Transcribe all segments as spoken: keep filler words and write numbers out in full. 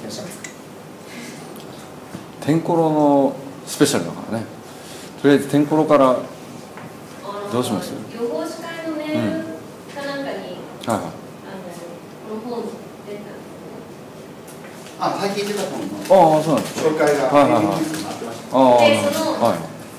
らっしゃいますか？ 天ころのスペシャルだからね。とりあえず天ころからどうします？ 予報士会のメールかなんかに、うん、はいはい、あのこの本出たんですけど、 あ、最近出た本のああ、そうなんです紹介がはいはいはい、ああ、でその、はい、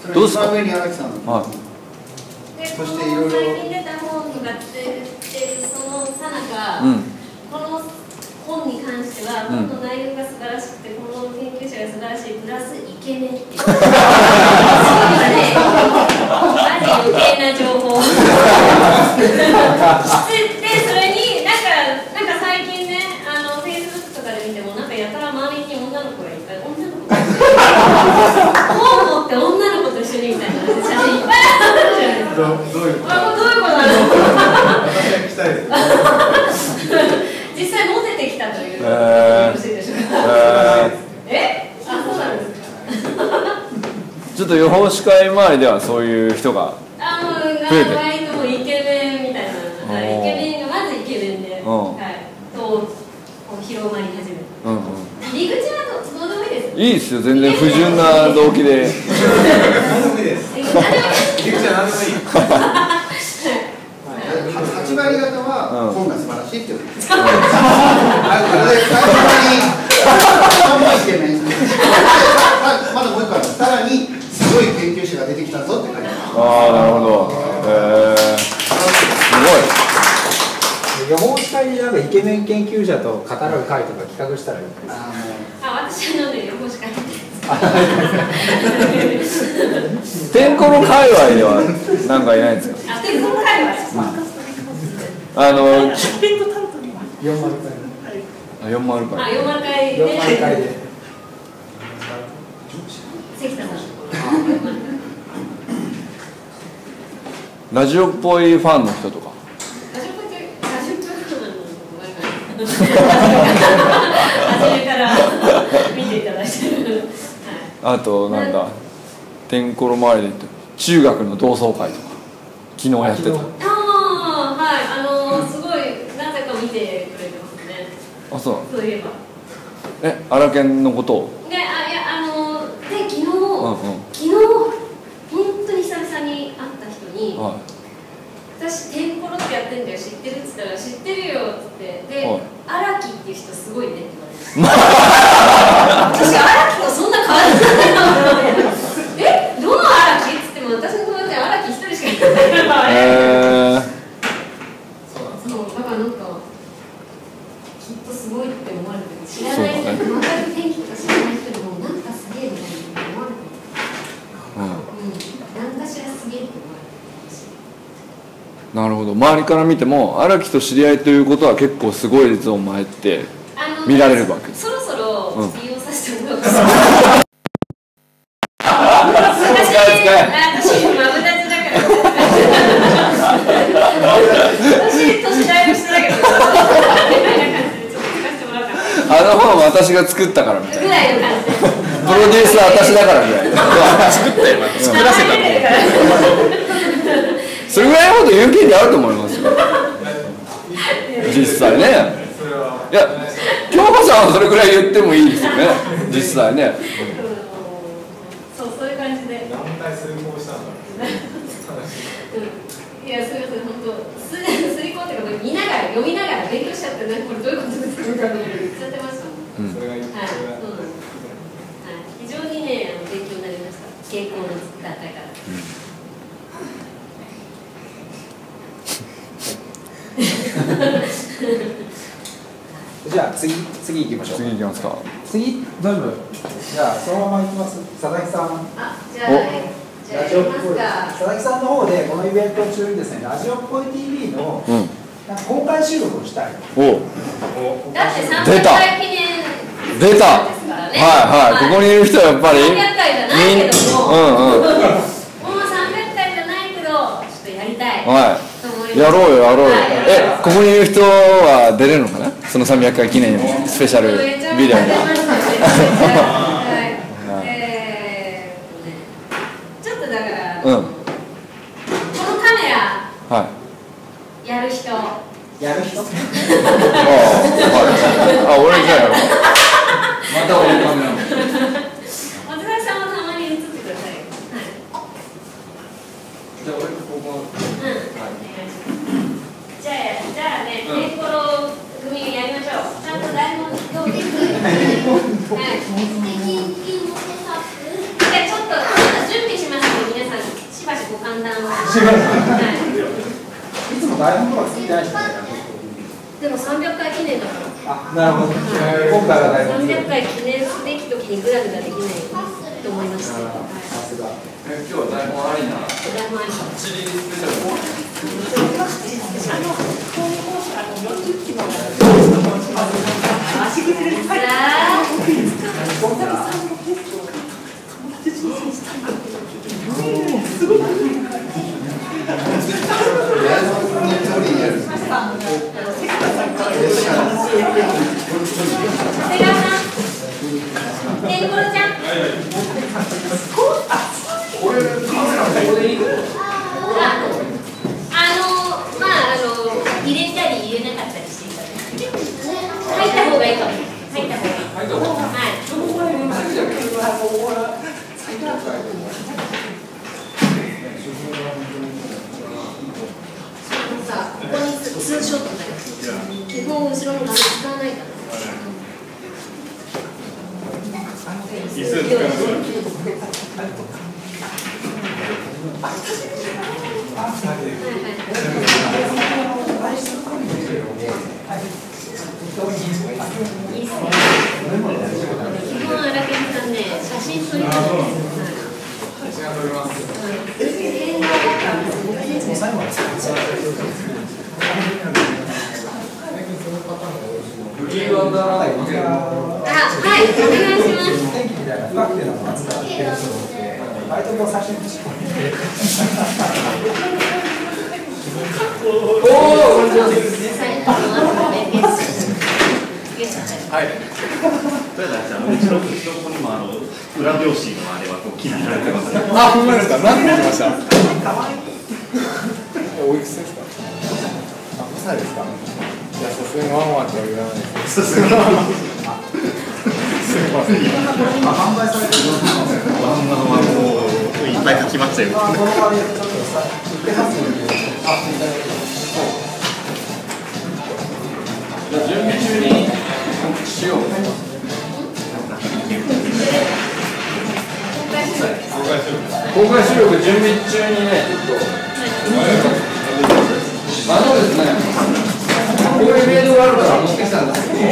どうですか？上に荒木さんの、はい、 でその最近出た本が出てるそのさなか、うん、この本に関しては本の内容が素晴らしくて、この研究者が素晴らしいプラスイケメンっていうそういうね、マジ余計な情報で、それになんかなんか最近ね、あのフェイスブックとかで見てもなんかやたら周りに女の子がいっぱい、女の子がいっぱい本持って女の子と一緒にみたいな写真いっぱいあるじゃないですか。どういうこと？どういうことなの？私は聞きたいです。実際モテてきたということでよろしいでしょうか。え？あ、そうなんですか。 ちょっと予報士会周りではそういう人が増えてる。 割ともイケメンみたいな、はい、イケメンがまずイケメンで、はい、と広まり始めた。うんうん、入り口はどうでもいいです。 いいですよ、全然不純な動機で。 何でもいいです。入り口は何でもいい。はち割方は本が素晴らしいっていうことです。それで最初にイケメンまだもう一個ある。さらにすごい研究者が出てきたぞって書いてある。 ああ、なるほど。へえ。すごい。 予報士会になんかイケメン研究者と語らう会とか企画したらいいです。 ああ、私は飲んでる予報士会。 天候の界隈ではなんかいないんですか？ あ、天候の界隈。 あの、 よんまる会。 あ、よんまる会。 あ、よんまる会で。 よんまる会で。 関田さん。 ラジオっぽいファンの人とか。 ラジオっぽい、ラジオっぽいファンの人初めから見ていただいてる。 あと、なんだ、天候の周りで言って、中学の同窓会とか、昨日やってた。 見てくれてますね。 あ、そう。 そういえば。 え、アラケンのことを。 で、あ、いや、あの、で、昨日、うんうん、昨日、本当に久々に会った人に。はい、私、天ころってやってんだよ、知ってるっつったら、知ってるよっつって、で、荒木っていう人すごいねって言われました。私、荒木とそんな変わらないの。え、どの荒木っつっても、私の友達は荒木一人しかいないから。えー。そう、だから、なんか。きっとすごいって思われてる。知らない人、全く天気とか知らない人にもなんかすげえみたいな思われてる。うん、うん、何かしらすげえって思われてるし。 なるほど。周りから見ても荒木と知り合いということは結構すごいぞお前って見られるわけ。 そろそろ利用させてもらおうかな。私、私マブダチだから。私年だいぶしてたけど。 あの本私が作ったからみたいな。 ぐらいの感じ。プロデューサー私だからぐらい。作ったよ。作らせたの。それぐらいのこと言う権利あると思いますよ。実際ね。いや、京子さんはそれぐらい言ってもいいですよね。実際ね。 そう、そういう感じで。 何回成功したんだろう。 いや、それこそ本当、すり込んでること見ながら、読みながら勉強しちゃって、ね、これどういうことですかみたいなこと言っちゃってましたもん。それがいい。はい、そうなんです。はい、非常にね、あの勉強になりました。傾向の段階から。 じゃあ次次行きましょう。 次行きますか。 次どうぞ。じゃあそのまま行きます。佐々木さん。 あ、じゃあ、ね、じゃあやりますか。 佐々木さんの方でこのイベント中にですね、ラジオっぽい ティービー の、うん、なんか公開収録をしたい。お。 だってさんびゃっかい記念出た。はいはい。ここにいる人はやっぱり。 さんびゃっかいじゃないけども。うんうん。もうさんびゃっかいじゃないけど、ちょっとやりたい。はい。 やろうよやろうよ。え、ここにいる人は出れるのかな？そのさんびゃっかい記念スペシャルビデオに。 ちょっとだから、このカメラやる人。 やる人？あ、 俺じゃあやろう。 ちょっと準備しますので、皆さんしばしご歓談を。 いつも台本とか作ってないですね。 でもさんびゃっかい記念だから。 あ、なるほど。今回は台本。 さんびゃっかい記念すべき時にグダグダできないと思いました。さすが。 今日は台本ありな。 台本あり。 チリスペシャル。 足崩れです。すごい。テンコロちゃん。 これカメラここでいいの？ あのまああの入れたり入れなかったりしていただいて、入った方がいいかも。入った方がいい。 入った方がいい。 はい。さあここにツーショットだよ。基本後ろの画面使わないから。椅子使う。基本荒研さんね、写真撮りたいです。 写真撮ります。フリーワンダーライブ。 あ、はい、お願いします。 天気みたいな不確定なのが扱っているので、割とこう写真にしか。 おお、こんにちは。はい。 とりあえずあのうちのうちの子にもあの裏表紙のあれはこう気になられてます。 あ、ほんまですか。何て書きました。おいくつですか。あ、ごさいですか。いや、さすがにワンワンとは言わないです。すみません。 販売されてるワンワンはもういっぱい書きましたよ。 この場でちょっとさ、売ってますので、あ、いただきます。 じゃあ準備中に告知しよう。公開収録準備中にね、ちょっとあのですね、こういうメイドがあるから持ってきたんですけど、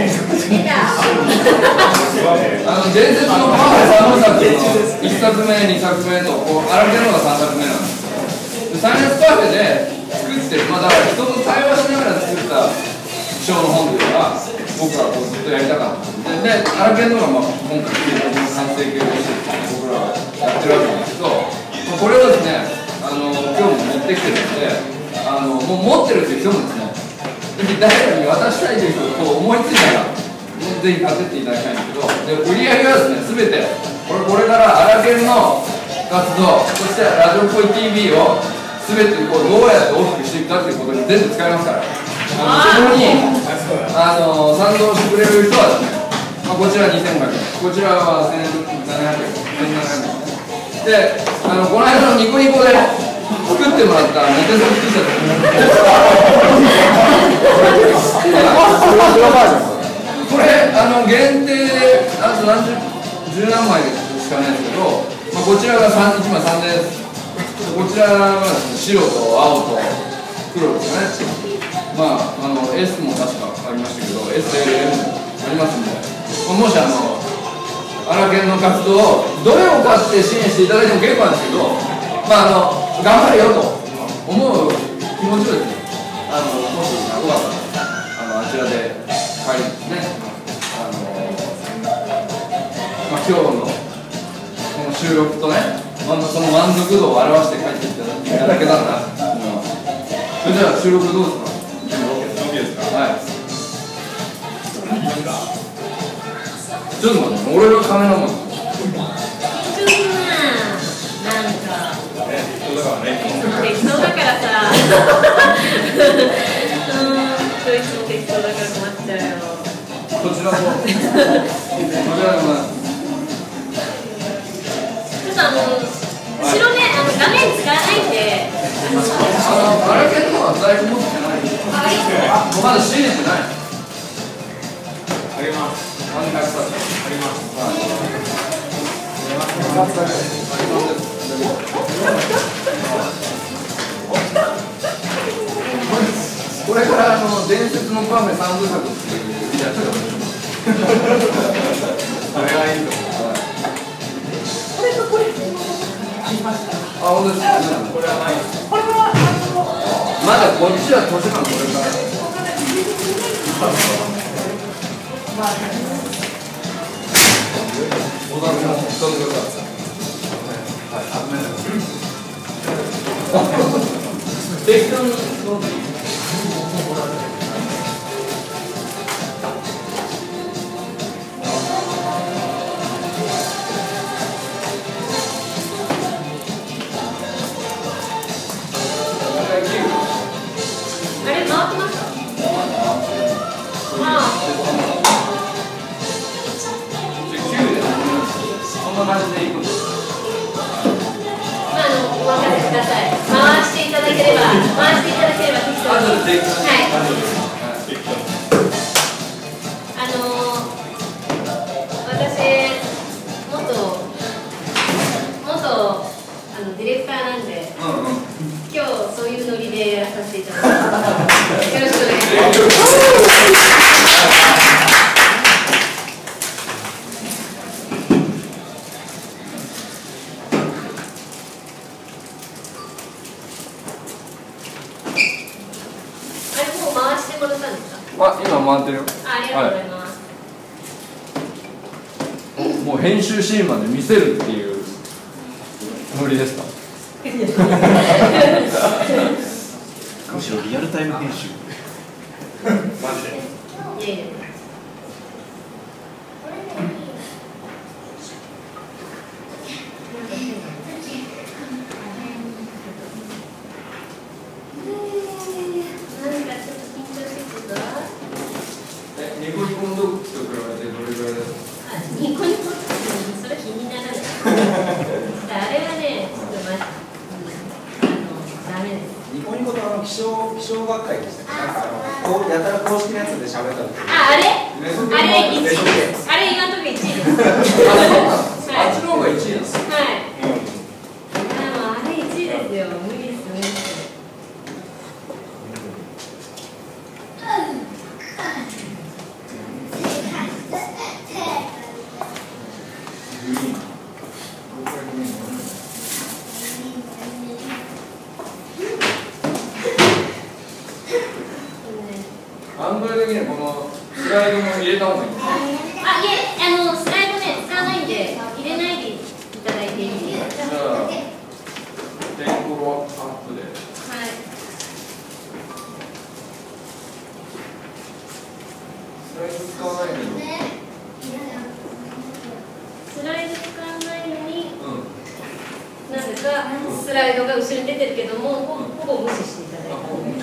あの伝説のパフェさんさくのいっさくめ、にさくめとこう荒けるのがさんさくめなんですよ。サイエンスパフェで作ってる、まあ、だから人と対話しながら作った章の本というか僕らはこうずっとやりたかったんで、で荒けるのがまあ今回完成形をして僕らはやってるわけなんですけど、まあ、これをですね、あの今日も持ってきてるので、あのもう持ってるっていう人もですね、誰かに渡したいという人を思いついたらぜひ買ってっていただきたいんですけど、で売り上げはですね、すべてこれこれからアラケンの活動、そしてラジオっぽい ティーブイ をすべてこうどうやって大きくしていくかということに全部使いますから、あのそこにあの賛同してくれる人はですね、まあ、こちらにせんごひゃくえん、こちらはせんななひゃくえん、せんななひゃくえんで、あのこの間のニコニコで作ってもらったモテソ作っちゃったこれあの限定であと何十十何枚しかないんですけど、まあ、こちらがいちまいさんぜんえんです。こちらは白と青と黒ですかね。まああの S も確かありましたけど エスエルエム もありますんで、まあ、もしあのアラケンの活動をどれを買って支援していただいても結構なんですけど、まああの頑張れよと思う気持ちをですね、あのもしよかったらあのあちらで帰りですね、あのまあ、今日のこの収録とね、まあ、その満足度を表して帰っていただけたらなと思います。それじゃあ収録どうですか。はい。ちょっと待って、俺がカメラマン。 適当だからさうん、いつも適当だから困っちゃうよ。 こちらもこちらもちょっとあの後ろね、あの画面使わないんで、 あの、アラケンのは在庫持ってない。 あ、いいですか。 まだ仕入れてない。 ります。ワンダースタジオあります。これからあの伝説のパメ三部作っていうやつがそれがいいと思う。これとこれありました。あ、本当ですか。これはない。これはまだこっちは図書館これから。適当にどうぞ。 あれ回ってました。 こんな感じでいくんです。 まあ、あの、お任せください。回していただければ、回していただければ適当に。はい。あのー、私、元、元、あの、ディレクターなんで、うんうん、今日そういうノリでやらさせていただきます。よろしくお願いします。 あ、今回ってるよ。 あ、ありがとうございます。 はい、もう編集シーンまで見せるっていうノリですか。 むしろリアルタイム編集。マジで。 いやいや。 ニコニコの動物と比べてどれぐらいですか？ ニコニコってそれ気にならない。あれはね、ちょっとまあのダメです。 ニコニコとあの気象気象学会でしたっけ？なんかあのこうやたら公式のやつで喋った時。 あ、あれ？あれ一位です。あれ今のところ一位です。 あっちの方が一位です。 はい。でもあれ一位ですよ。無理です無理です。 アングル的にはこのスライドも入れた方がいいんですか？ あ、いえ、あのスライドね使わないんで入れないでいただいていいですか？ じゃあテンポロアップで。 はい。 スライド使わないけど。 スライド使わないのに、 うん、 なぜかスライドが後ろに出てるけども、ほぼ無視していただいて。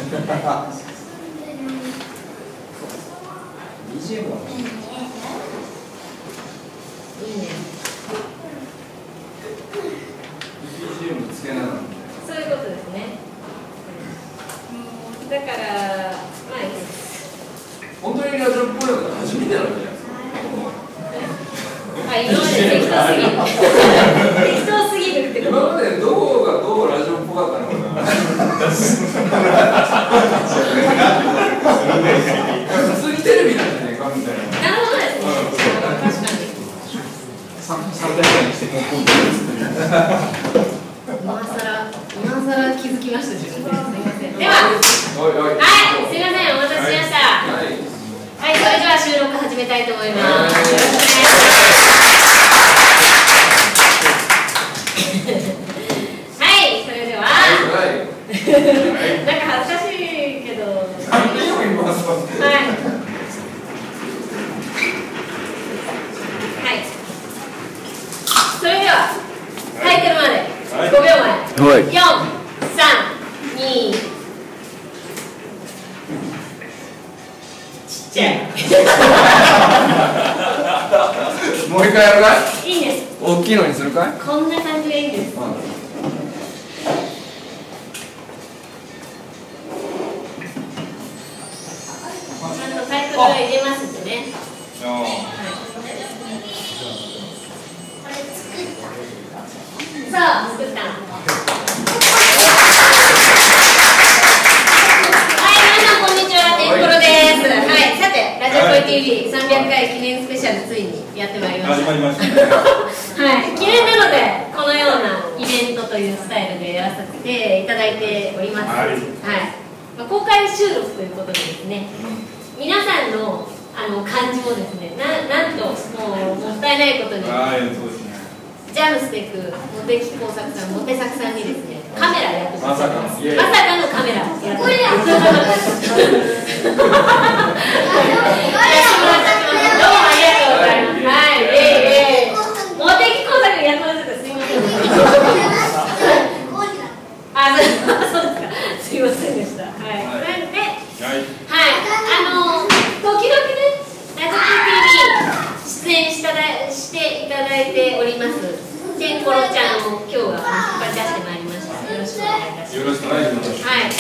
ビージーエム は。 いいね。 ビージーエム つけながら。 そういうことですね。だから、まあいいです。 本当にラジオっぽいのが初めてなんじゃないですか。 あ、今まで適当すぎる。適当すぎるってこと。 今までどこがどうラジオっぽかったのかな。普通にテレビなんじゃないかみたいな。 なるほどですね。確かに。 三三代ぐらいにしてもう今度ですね。 今更今更気づきました自分で。すみません。では、 おいおい。 はい、すみませんお待たせしました。はい、はい、それでは収録始めたいと思います。よろしくお願いします。はい、それでは。なんか恥ずかしいけど。はい。はい。それではタイトルまでごびょうまえ。よん、さん、に。ちっちゃい。 もう一回やるかい？ いいんです。 大きいのにするかい？ こんな感じがいいんです。 うん、 ちゃんとタイトルを入れますんでね。 よシャルついにやってまいりました。 始まりましたね。 はい、記念なのでこのようなイベントというスタイルでやらさせていただいております。 はい。 はい、まあ、公開収録ということでですね、皆さんのあの感じもですね、ななんともうもったいないことに、 はい、そうですね。 ジャムステックモテキ工作さん、モテ作さんにですね、カメラやってます。 まさかのまさかのカメラやってます。これやってます。どうもありがとうございます。はい、ええええ。モテキ工作やってます。すみません。あ、そうですか。すみませんでした。はい。なんで、はい、あの時々ね、ラジオ ティーブイ 出演しただしていただいております。てんころちゃんを今日は引っ張り出してまいりました。よろしくお願いいたします。 よろしくお願いします。 はい。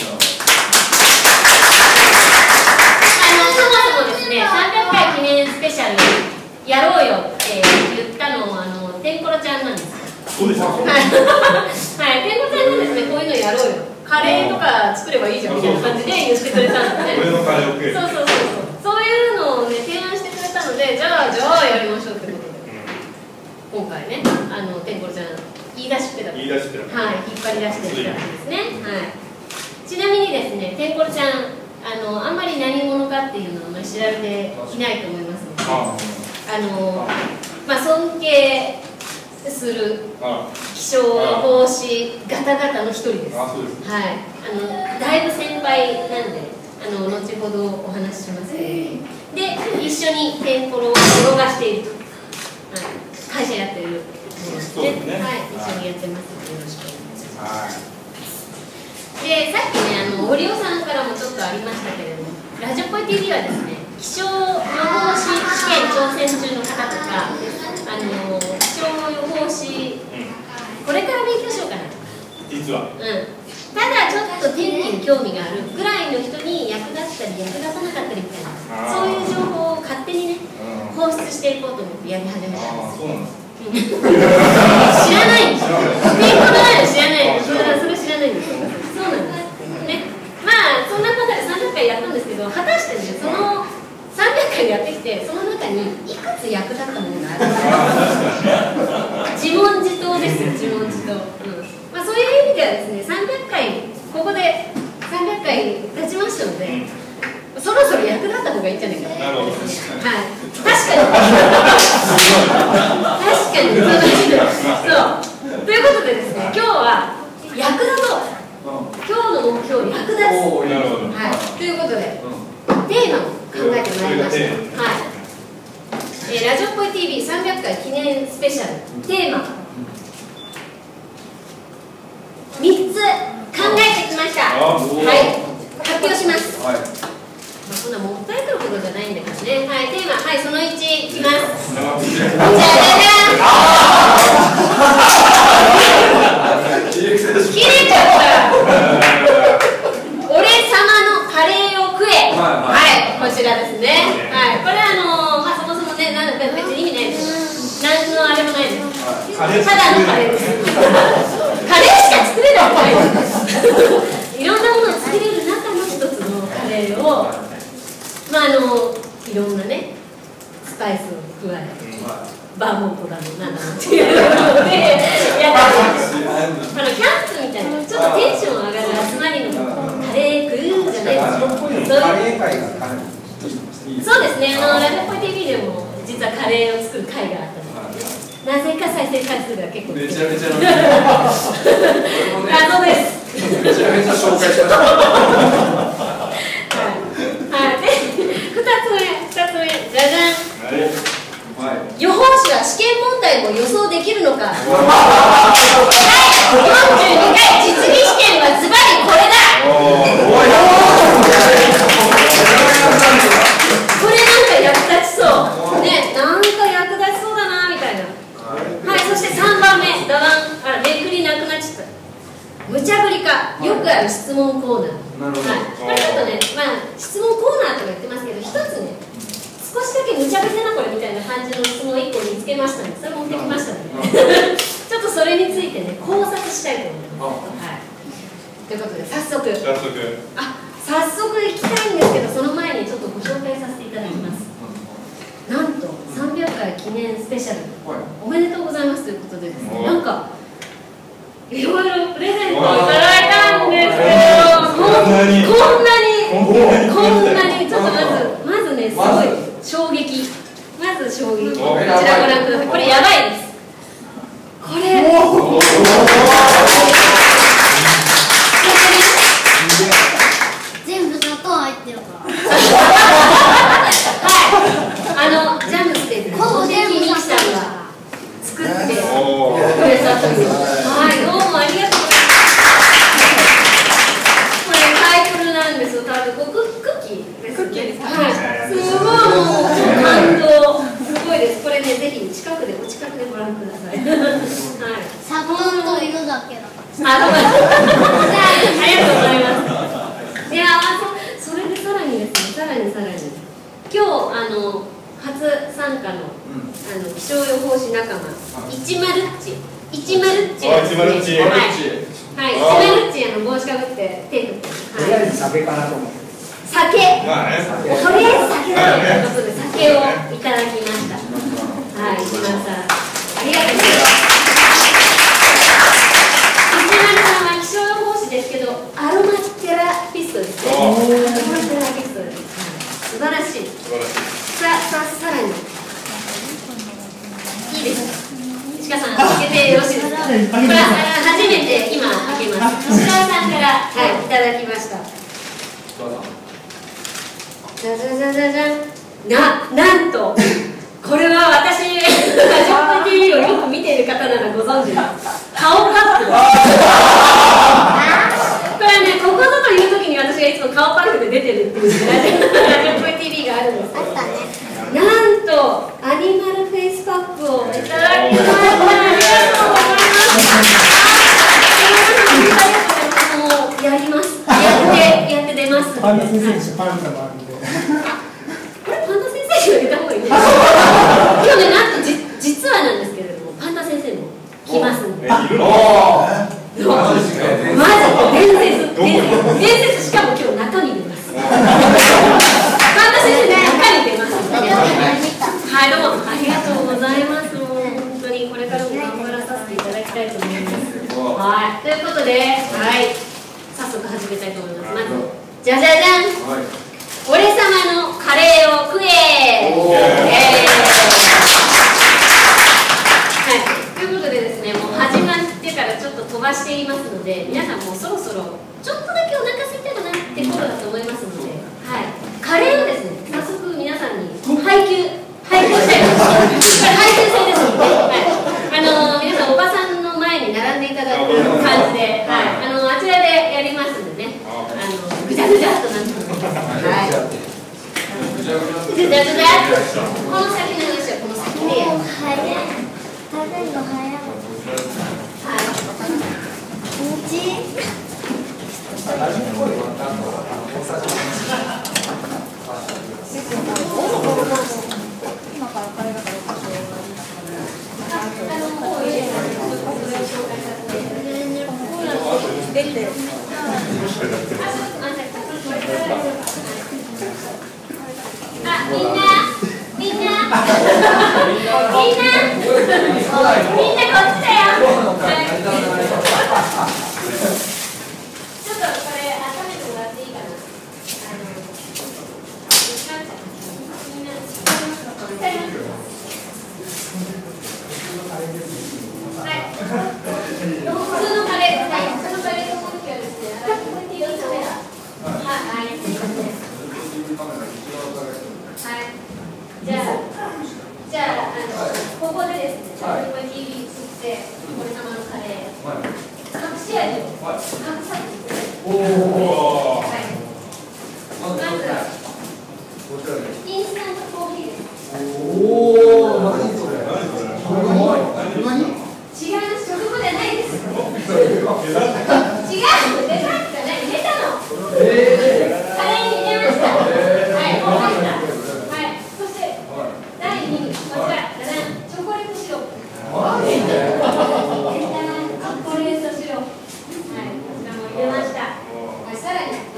あのそもそもですね、さんびゃっかい記念スペシャルやろうよって言ったのもあのてんころちゃんなんです。 そうですか。 はい。はい。てんころちゃんがですね、こういうのやろうよ。カレーとか作ればいいじゃんみたいな感じで言ってくれたんでね。 俺のカレーを食え。 そうそうそうそう。そういうのをね提案してくれたので、じゃあじゃあやりましょうってことで。今回ね、あのてんころちゃん言い出しっぺだった。 言い出しっぺだった。 はい、引っ張り出してきたんですね。はい。ちなみにですね、てんころちゃん、あのあんまり何者かっていうのはあまり知られていないと思いますので、あのまあ尊敬する気象予報士方々の一人です。 あ、そうです。 はい。あのだいぶ先輩なんで、あの後ほどお話ししますけれども、で一緒にてんころを転がしていると。はい。会社やってるものですね。はい、一緒にやってますのでよろしくお願いします。で、さっきね、あの堀尾さんからもちょっとありましたけれども、ラジオポイ ティーブイ はですね、気象予報士試験挑戦中の方とか、あの気象予報士、これから勉強しようかな。 実は。 うん。ただちょっと天気に興味があるぐらいの人に役立ったり役立たなかったりみたいな、そういう情報を勝手にね、放出していこうと思ってやり始めたんです。 ああ、そうなんです。 知らないんですよ。天候の前は知らないんです。それはそれ知らないんですよ。そうなんです。ね。まあそんなことでさんびゃっかいやったんですけど、果たしてね、そのさんびゃっかいやってきて、その中にいくつ役立ったものがあるか。自問自答ですよ。自問自答。うん。まあそういう意味ではですね、さんびゃっかいここでさんびゃっかい経ちましたので。うん、そろそろ役立った方がいいんじゃないかな。 なるほど。はい。 確かに。確かに。そう。ということでですね、今日は役立とう。今日の目標に役立つ。 なるほど。 はい。ということで、テーマを考えてまいりました。はい。えー、ラジオポイ ティーブイ さんびゃっかい記念スペシャルテーマみっつ考えてきました。はい。発表します。はい。そんなもったいないことじゃないんだけどね。はい、テーマ、はい、そのいちいきます。じゃじゃじゃん。切れちゃった。俺様のカレーを食え。はい、こちらですね。はい、これはあのー、まあそもそもね、なん別に意味ないです。何のあれもないです。ただのカレーです。カレーしか作れないわけないです。いろんなものを作れる中の一つのカレーを。まああのいろんなねスパイスを加えて、バーモントだのなんだのっていうのでやったんです。あのキャンプみたいなちょっとテンション上がる集まりのカレー食うじゃないですか。カレー会がそうですね。あのラジオポイ ティーブイ でも実はカレーを作る会があったので、なぜか再生回数が結構めちゃめちゃ謎です。めちゃめちゃ紹介しました。ふたつめ、ふたつめ、じゃじゃん、はい、予報士は試験問題も予想できるのか。だいよんじゅうにかい実技試験はズバリこれだ。これなんか役立ちそうね、なんか役立ちそうだなみたいな。はい、そしてさんばんめ、だだん、あら、めくりなくなっちゃった。無茶ぶりか、よくある質問コーナー。はい、これちょっとね、まあ、質問コーナーとか言ってますけど、一つね、少しだけ無茶ぶりだな、これみたいな感じの質問をいっこ見つけましたので、それ持ってきましたので、ちょっとそれについてね、考察したいと思います。はい、ということで、早速、 早速あ早速行きたいんですけど、その前にちょっとご紹介させていただきます。なんと、さんび記念スペシャル、おめでとうございますということでですね、なんかいろいろプレゼントをいただいたんですけど、こんなにこんなにこんなにちょっとまずまずね、すごい衝撃、まず衝撃、こちらご覧ください。これやばいです。これ全部砂糖入ってるから。 はい、あのジャムスで公的ミキさんが作ってくれたという、はい、どうもありがとうございます。これタイトルなんですよ。多分こうクッキーです。クッキーです。はい、すごいもう感動、すごいです。これね、ぜひ近くでお近くでご覧ください。はい。 砂糖と色だけだから。 あ、ごめん。ありがとうございます。いやー、そ、それでさらにですね、さらにさらに今日あの初参加の、うん、あの気象予報士仲間一マルッチ一マルッチ一マルッチはいはい一マルッチあの帽子かぶって手振って、 とりあえず酒かなと思って。 酒、まあね、とりあえず酒だということで酒をいただきました。はい、一丸さんありがとうございます。一丸さんは気象予報士ですけどアロマテラピストですね。アロマテラピストです。素晴らしい。素晴らしい。さささらにいいですか。石川さん開けてよろしいですか。これ初めて今開けます。石川さんからはいいただきました。じゃじゃじゃじゃじゃん。ななんとこれは私ラジオ ティーブイ をよく見ている方ならご存知の顔パック。これはね、ここぞという時に私がいつも顔パックで出てるっていうラジオ ティーブイ があるんですけど、なんとアニマルフェイスパックをいただきました。ありがとうございます。もうやります。やってやって出ます。 パンダ先生パンダもあるんで。 これパンダ先生にあげた方がいいです。今日ね、なんとじ実はなんですけれども、パンダ先生も来ますんで。マジ伝説伝説しかも今日中に出ます。パンダ先生中に出ますので。はい、どうもありがとうございます。もう本当にこれからも頑張らさせていただきたいと思います。はい、ということで、はい、早速始めたいと思います。まずじゃじゃじゃん。俺様のカレーを食え。はい、ということでですね、もう始まってからちょっと飛ばしていますので、皆さんもうそろそろちょっとだけお腹空いたかなって頃だと思いますので、はい、カレーをですね、早速皆さんに配給配給したいと思います。これ配給制ですので、はい、あの皆さんおばさんの前に並んでいただく感じで、はい、あのあちらでやりますのでね、あのぐちゃぐちゃっとなってます。はい。ぐちゃぐちゃっとこの先の話はこの先でやる。 早い。食べるの早い。 はい。 気持ちいい。今からカレーだから出て。 あ、みんな、みんな、みんな、みんなこっちだよ。ちょっとこれ温めてもらっていいかな。あの、みんな、はい。普通のカレー、はい、普通のカレーの時はですね、こうやって色カメラ。はい、はい、すいません。はい。じゃあ、じゃあ、あの、ここでですね、ラジオ ティーブイ 作って、俺様のカレー、隠し味を隠さずに。おお。はい。まず、インスタントコーヒーです。 おお、何それ。 何？ 違う、食後じゃないです。違う、デザートじゃない、入れたの。カレーに入れました。はい、もう入った。はい、そして、だいに、こちら、チョコレートシロップ。チョコレートシロップ。はい、こちらも入れました。はい、さらに。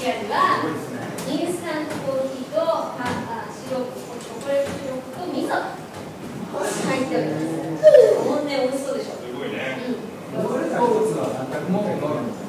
き味はインスタントコーヒーとああシロップ、チョコレートシロップと味噌入っております。もうね、美味しそうでしょ。すごいね。うん。これ好物は全くもう飲むんです。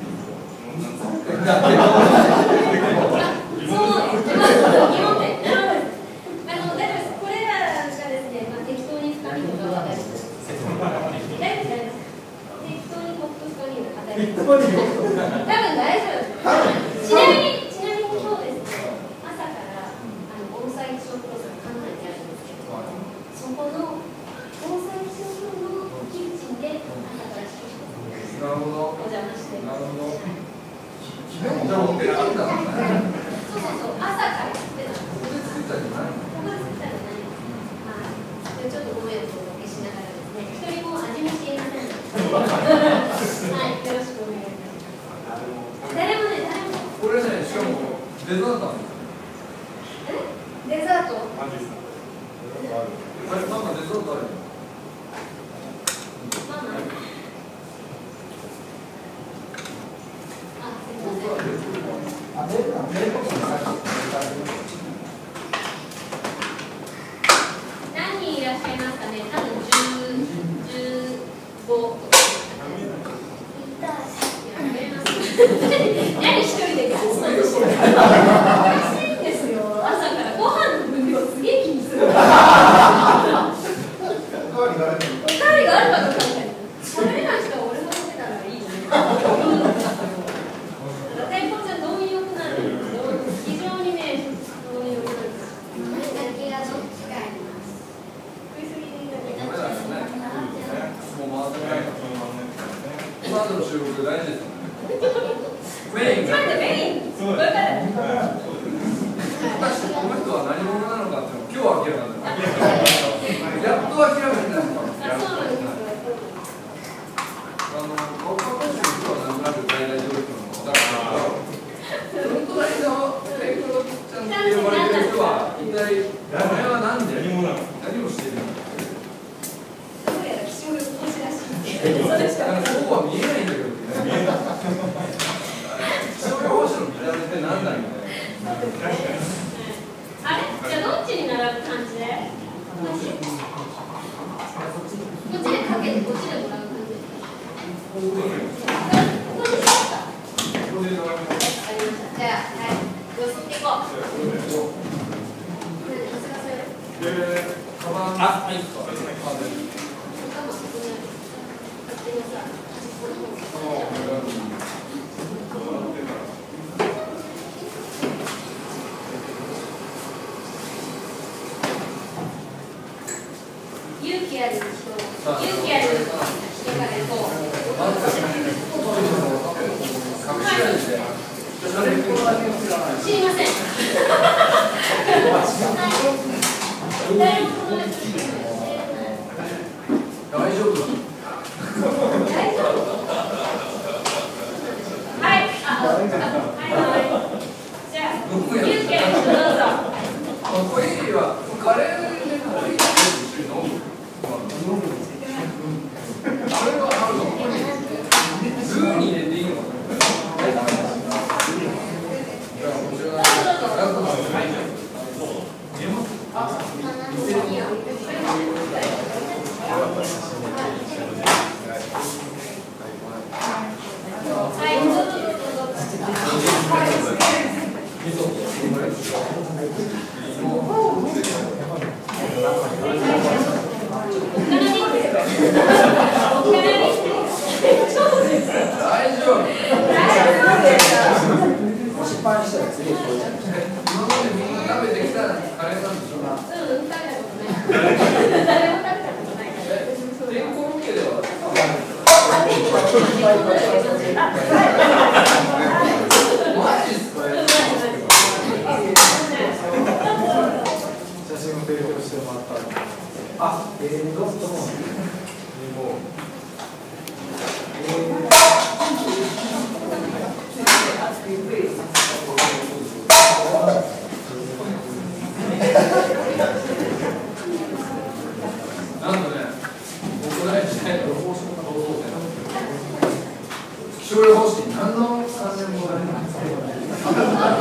そう、疑問点。なるほど。あの、大丈夫です。これらがですね、まあ適当に深みとかは大丈夫です。大丈夫です。適当にコップ深みを与えて。多分大丈夫です。ちなみに、ちなみに今日ですね、朝からあの盆栽気象プロさん考えてあるんですけど、そこの盆栽気象プロのキッチンで朝から仕事してます。なるほど。お邪魔して。なるほど。でもじゃあ持ってなかったんだね。そうそうそう、朝から作ってたんです。ここで作ったんじゃないの？ここで作ったんじゃないです。はい。ちょっとご迷惑をおかけしながらですね、一人も味見していませんので。はい、よろしくお願いします。誰もね、誰も。 これね、しかもデザートなんですよ。 え？デザート？ マジですか？あれ、ママデザートあるよ。 ママ？あ、すみません。何人いらっしゃいますかね。多分十、十五。何一人でガツンとしてる。嬉しいんですよ。朝からご飯の分量すげえ気にする。おかわりがあるかどうかみたいな。食べれない人は俺が食べたらいいね。天候ちゃん貪欲なんで、非常にね、貪欲なんです。だけがどっちかあります。食いすぎでいいだけ。 もう回ってない。今の収録大事ですよね。メインが。 メイン。これから。 この人は何者なのかっていうのを今日明らかになった。やっと明らかになった。 あ、そうなんですよ。 あの、僕は今週今日はなんとなく大々上陸のだから、その隣のテイクロちゃんって呼ばれてる人は一体これは何で何をしているのか。 どうやら気象予報士らしい。そうは見えないんだけどね。気象予報士の見た目って何だよね。 あれ？じゃあどっちに並ぶ感じで？こっちでかけてこっちでもらう感じですか？ここにしますか？ ここで並ぶ。 わかりました。じゃあ、はい。よそっていこう。 で、カバン。あ、はい。 勇気ある人、勇気ある人からいこう。知りません。誰もこのやつ知らない。 大丈夫。 大丈夫。はい。あ、はいはい。じゃあ、勇気ある人どうぞ。 コーヒーはカレーでコーヒーと一緒に飲む。あれはあるの。ズーに入れていいのかな。 失敗したら次にこうやって今までみんな食べてきたカレーなんでしょう。 うん、食べたことない。誰も食べたことない。 天候ロケでは。マジっすか。 写真を提供してもらったの。あ、えー、どうぞ。 なんとね、僕ら時代の気象予報士に何の関連もないんですけど、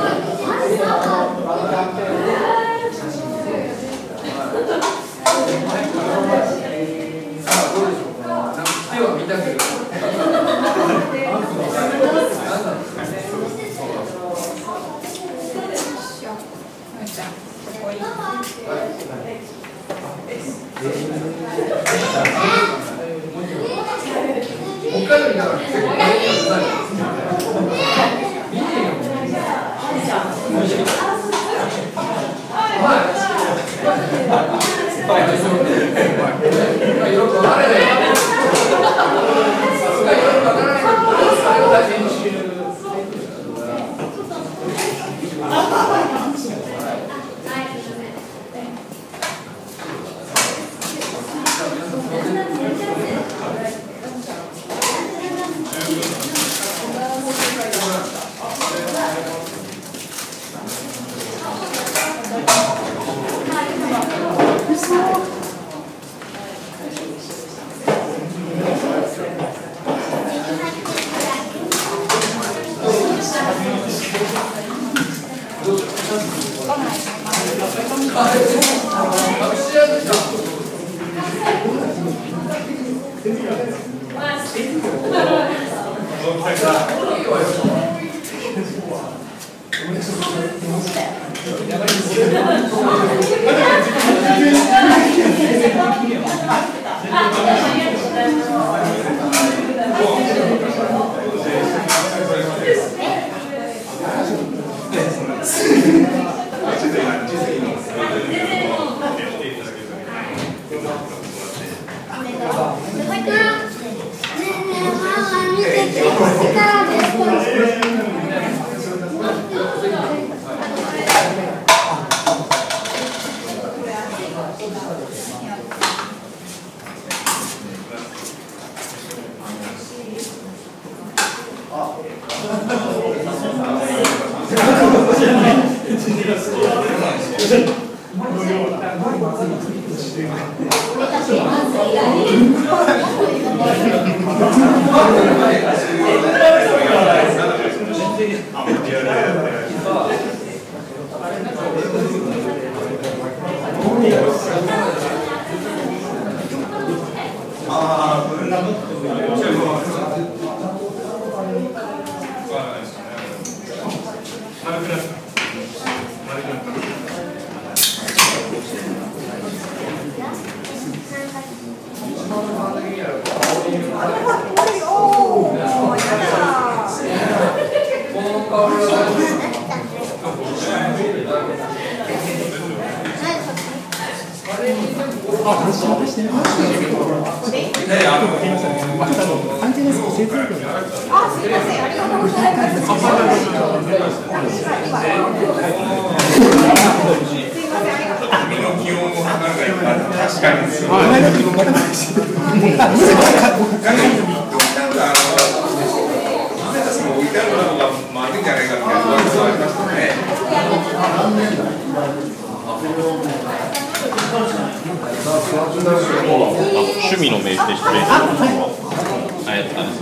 趣味の名刺で失礼します。あやったんです。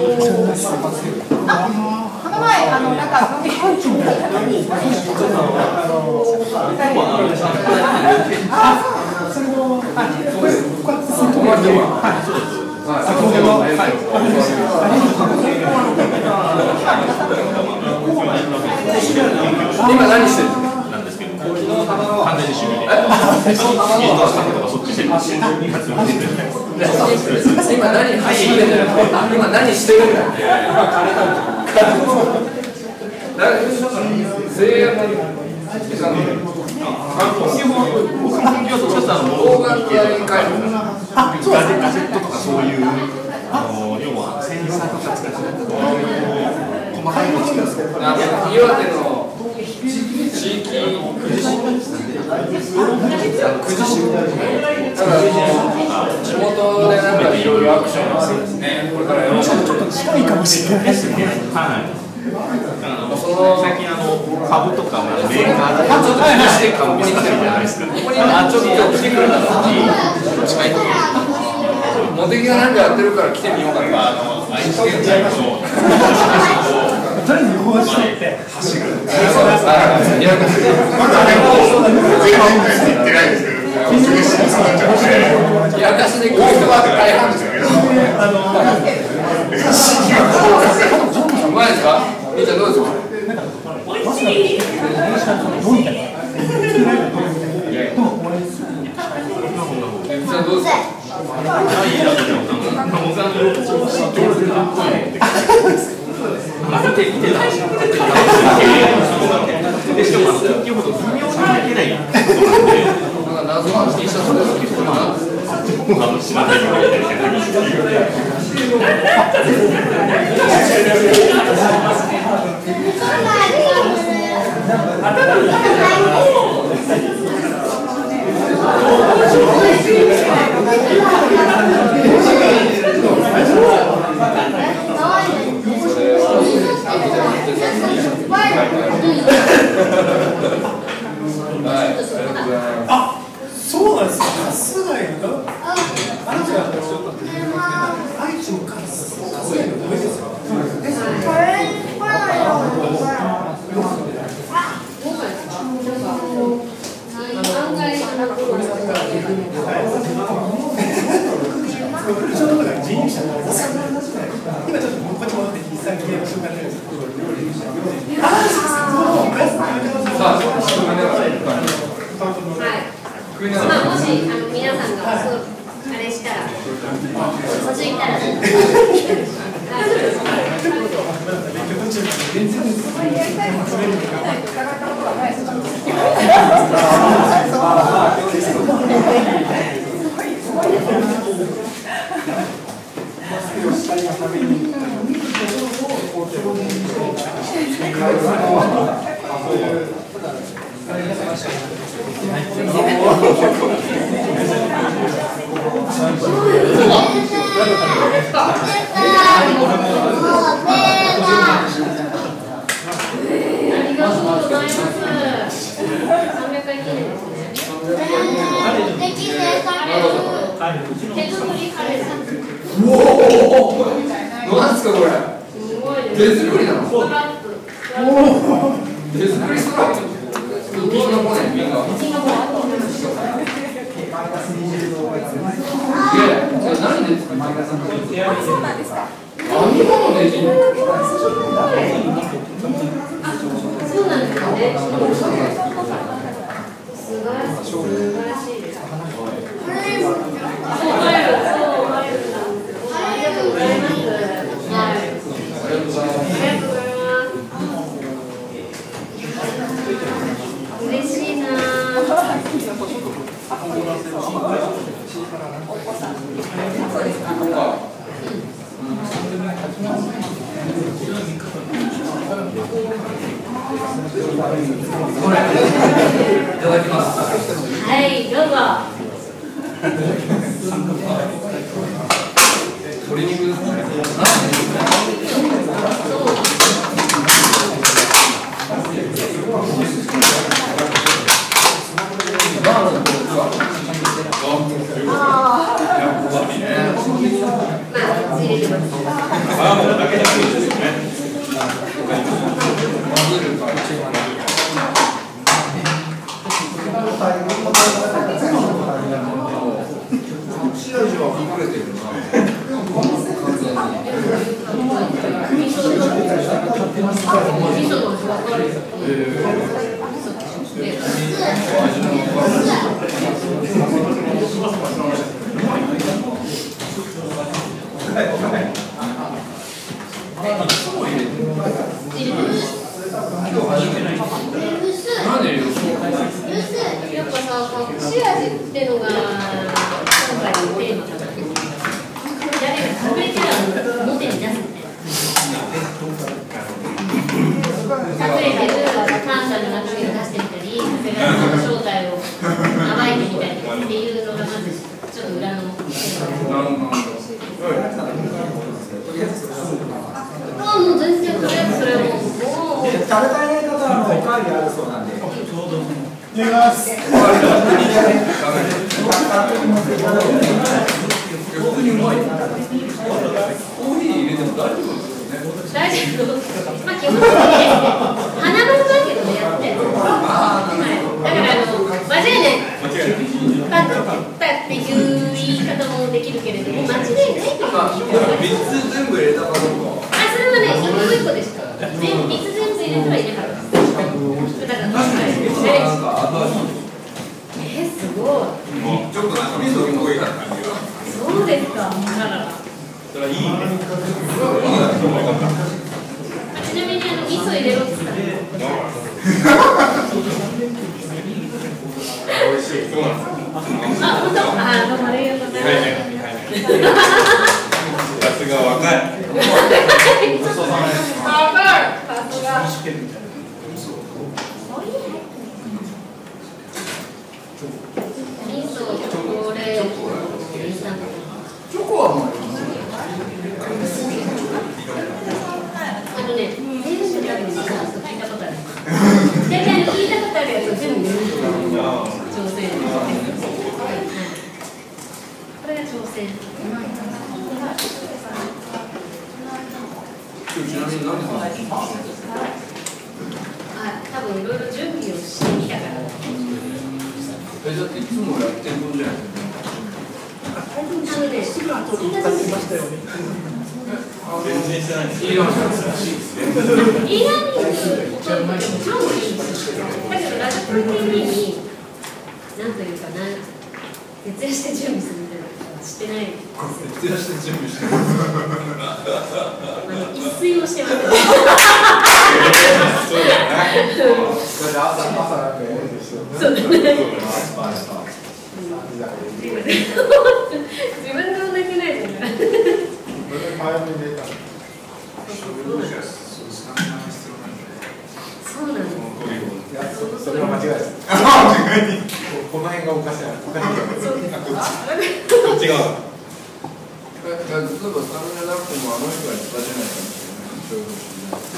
この前、あの、なんか、飲み込んでたのに。あ、それも、あ、これ、これ、先ほどの、 今何してるの？ なんですけど、完全に趣味で。そっちしてる。 今何走ってるの？今何してるんだ？制約動画のやり替えるガジェットとかそういうあの要はセンサーとか使って細かいの作るんですけど、 岩手の地域くじしくじしだから地元でなんかいろいろアクションをするんですね。これからやろう。ちょっと近いかもしれないですね。 はい。最近あの株とかメーカーでちょっとして株に来てるじゃないですか。ここにちょっと来てくれたら近い。茂木がなんかやってるから来てみようかな。あの愛知県在のとりあえず予報してって走る。そうです。いや、まだね、前半ぐらいしか行ってないんですけど、すぐ死にそうになっちゃって、やらかしで来る人は大半ですよね。うまいですか？みーちゃんどうですか？ どうみたいなあ、そうなんですか。さすがやな。あなたがちょっと愛知のカスカスやの多いですよ。今ちょっとこっち戻ってきてさっきやりましょうかね。 はい。まあもしあの皆さんがそうあれしたら落ち着いたらね。 なんですかこれ。手作りなの。手作りストラップ。右の骨、右が。いや、じゃあ何で作るの？ そうなんですか。 編み物できる。 そうなんですかね。素晴らしい。素晴らしいです。そうマイル、そうマイルなんですよ。ありがとうございます。はい。ありがとうございます。嬉しいな。 いただきます。 はい、どうぞ。 鶏肉ですね。 やっぱさ、隠し味ってのが今回のテーマだったけど、誰か隠れキャラを表に出すみたいな。隠れてるパンダの中身を出してみたり、長谷川さんの正体を暴いてみたりっていうのがまずちょっと裏のテーマです。あ、もう全然とりあえずそれはもう、もう食べたい方はおかわりあるそうなんで。いきます。 逆にうまい。コーヒー入れても大丈夫ですよね。 大丈夫。まあ基本的に鼻のだけどねやって。はい。だからあの間違いない。パッとパッっていう言い方もできるけれども間違いないという。 まあ三つ全部入れたかどうか。 あ、それはね一個一個でした。全三つ全部入れてはいなかった。だからなんかえー、すごい。 ちょっと味噌っぽい感じが。 そうそれはいいね。 ちなみにあの味噌入れろって言ったら美味しい。そうなんです。 あ、本当？あ、どうもありがとうございます。 さすが若い。 チョコはもうあのね、全部食べるの聞いたことある。大体聞いたことあるやつを全部入れる挑戦です。これが挑戦。 ちなみに何であ、多分いろいろ準備をしてみたから。 え、だっていつもやってることじゃないですか。 あのね、すぐ後に言いましたよね。 全然してないです。 いいよ。 イランニングもちろんいいんですよ。だけどラジオプロテインに何というかな、徹夜して準備するみたいなことはしてない。 徹夜して準備してる。 あの一睡をしてます。 そうだよね。 朝朝なんかやるんですよ。 そうだね。自分でも寝てないじゃない。 早めに寝た。 そうなんです。 いや、それは間違いです。この辺がおかしい。おかしい。 そうですか。 こっち側。 例えばスタミナなくてもあの人は育てないかもしれない。そういうこと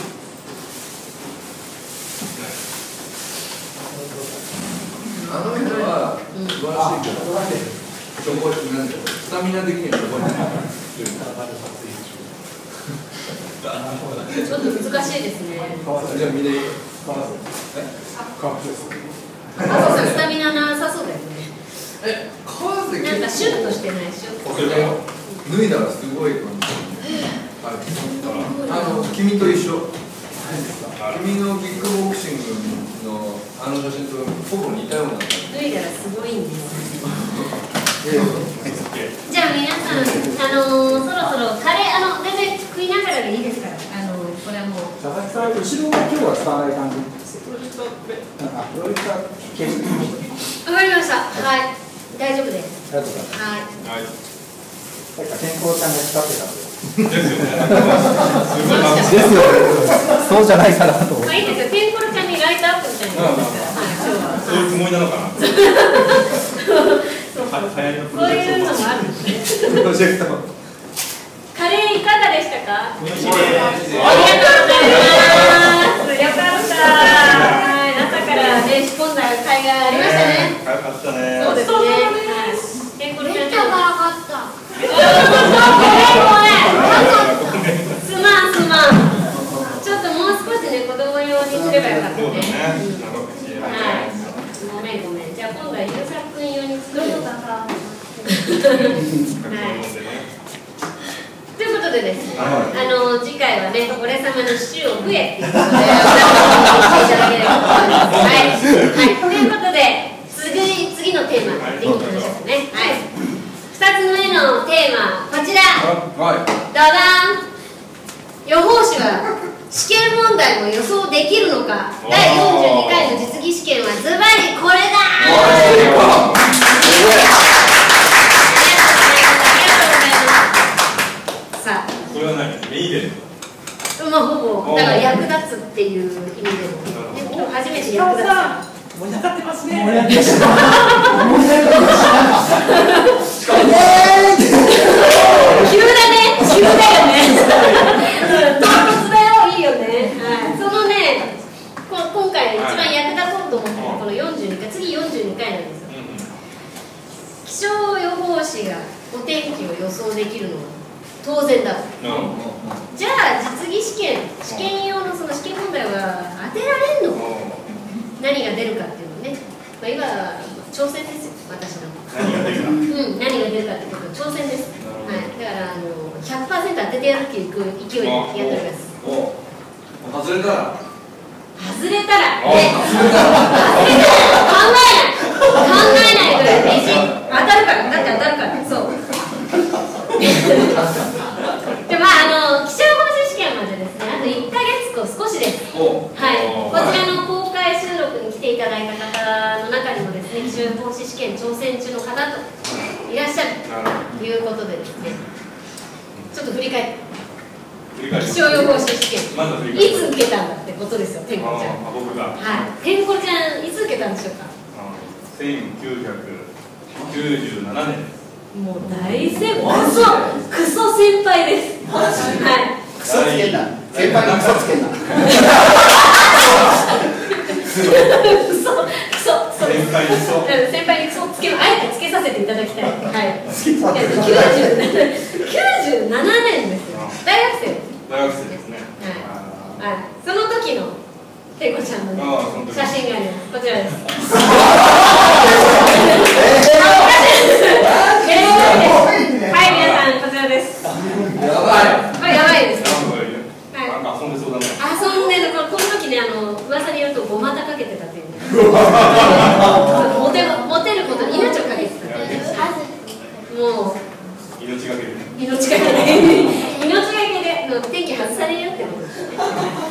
あの人は素晴らしいけど、そこなんてスタミナ的にはそこにちょっと難しいですね。 じゃあみんなあ、そうそう、スタミナなさそうだよね。 え、川瀬なんかシュッとしてない、シュッと。 脱いだらすごい感じ。あの君と一緒。君のキックボクシングのあの写真とほぼ似たような。 脱いだらすごいんです。じゃあ皆さん、あのー、そろそろカレー、あの全然食いながらでいいですから、あのー、これはもう。 佐々木さん、後ろが今日は使わない感じですよ。プロジェクター、あ、プロジェクター消して。 わかりました。はい、大丈夫です。 ありがとうございます。 はい。 はい。 なんか健康ちゃんが使ってたんで。 ですよね。すごい楽しい。 ですよ。そうじゃないかなと思って。 まあいいですよ。テンポロちゃんにライトアップみたいなのですから。はい、今日は。 そういうつもりなのかな。 そうそう。そういうのもあるんですね。 プロジェクト。 カレーいかがでしたか。 美味しいです。 ありがとうございます。よかった。はい、朝からね、仕込んだ甲斐がありましたね。 早かったね。 そうですね。はい。テンポロちゃん。 めっちゃ辛かった。 ごめんごめん。すまんすまん。ちょっともう少しね、子供用にすればよかったね。 そうだね。 はい。ごめんごめん。じゃあ今度はゆうさくん用に作るよ。はい。ということでですね、あの次回はね、俺様のシチューを食えっていうことで、お楽しみにしていただければと思います。はい。はい。ということで、次次のテーマできましたね。はい。二つ目のテーマ、こちら。 はい。 ダダン。予報士は試験問題を予想できるのか。だいよんじゅうにかいの実技試験はズバリこれだ。さあ、 これは何？メインで。 まあほぼだから役立つっていう意味でも、ね、今日初めて役立つ。 盛り上がってますね。 盛り上がってます。盛り上がってます。 急だね、急だよね。唐突だよ、いいよね。はい、そのね、こ今回一番役立とうと思ったのはこのよんじゅうにかい、次よんじゅうにかいなんですよ。気象予報士がお天気を予想できるのは当然だと。じゃあ実技試験、試験用のその試験問題は当てられんの？何が出るかっていうのね、まあ、今挑戦ですよ、私の。 何が出るか。 うん、何が出るかってこと挑戦です。はい、だからあの ひゃくパーセント 当ててやるっていう勢いでやっております。 お、外れたら。 外れたら、ね、外れたら考えない、考えないぐらいで当たるから、だって当たるから、そう。 ただいた方の中にもですね、気象予報士試験挑戦中の方といらっしゃるということでですね、ちょっと振り返って気象予報士試験、ま、いつ受けたんだってことですよ、天子ちゃん。 あ、僕が。 はい、天子ちゃんいつ受けたんでしょうか。 せんきゅうひゃくきゅうじゅうななねんです。 もう大先輩、クソクソ先輩です。はい。 クソつけんな。先輩にクソつけんな。 クソクソ先輩にクソ。 先輩にクソつける、あえてつけさせていただきたい。はい。きゅうじゅうななねんですよ。大学生。 大学生ですね。 はい。はい。その時の天子ちゃんのね写真があります。こちらです。はい、皆さんこちらです。 やばい。 これやばいです。 なんか遊んでそうだね。 遊んでる、この時ね、あの噂によるとごまたかけてたっていう。モテモテることに命をかけてた。もう命がけで。 命がけで命がけでの天気外されるってことですね。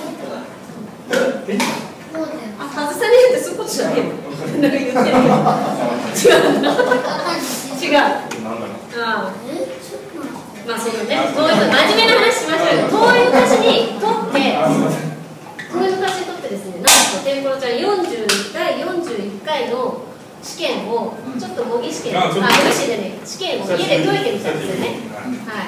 あ、外されるってそういうことじゃないよ。なんか言ってるけど。違うな。違う。ああ。まあそうだね。そういう真面目な話しましょうよ。こういう歌詞にとって、こういう歌詞にとってですね、なんと天子ちゃんよんじゅうだいよんじゅういっかいの試験をちょっと模擬試験、あ、模擬試験でね、試験を家で解いてみたんですよね。はい。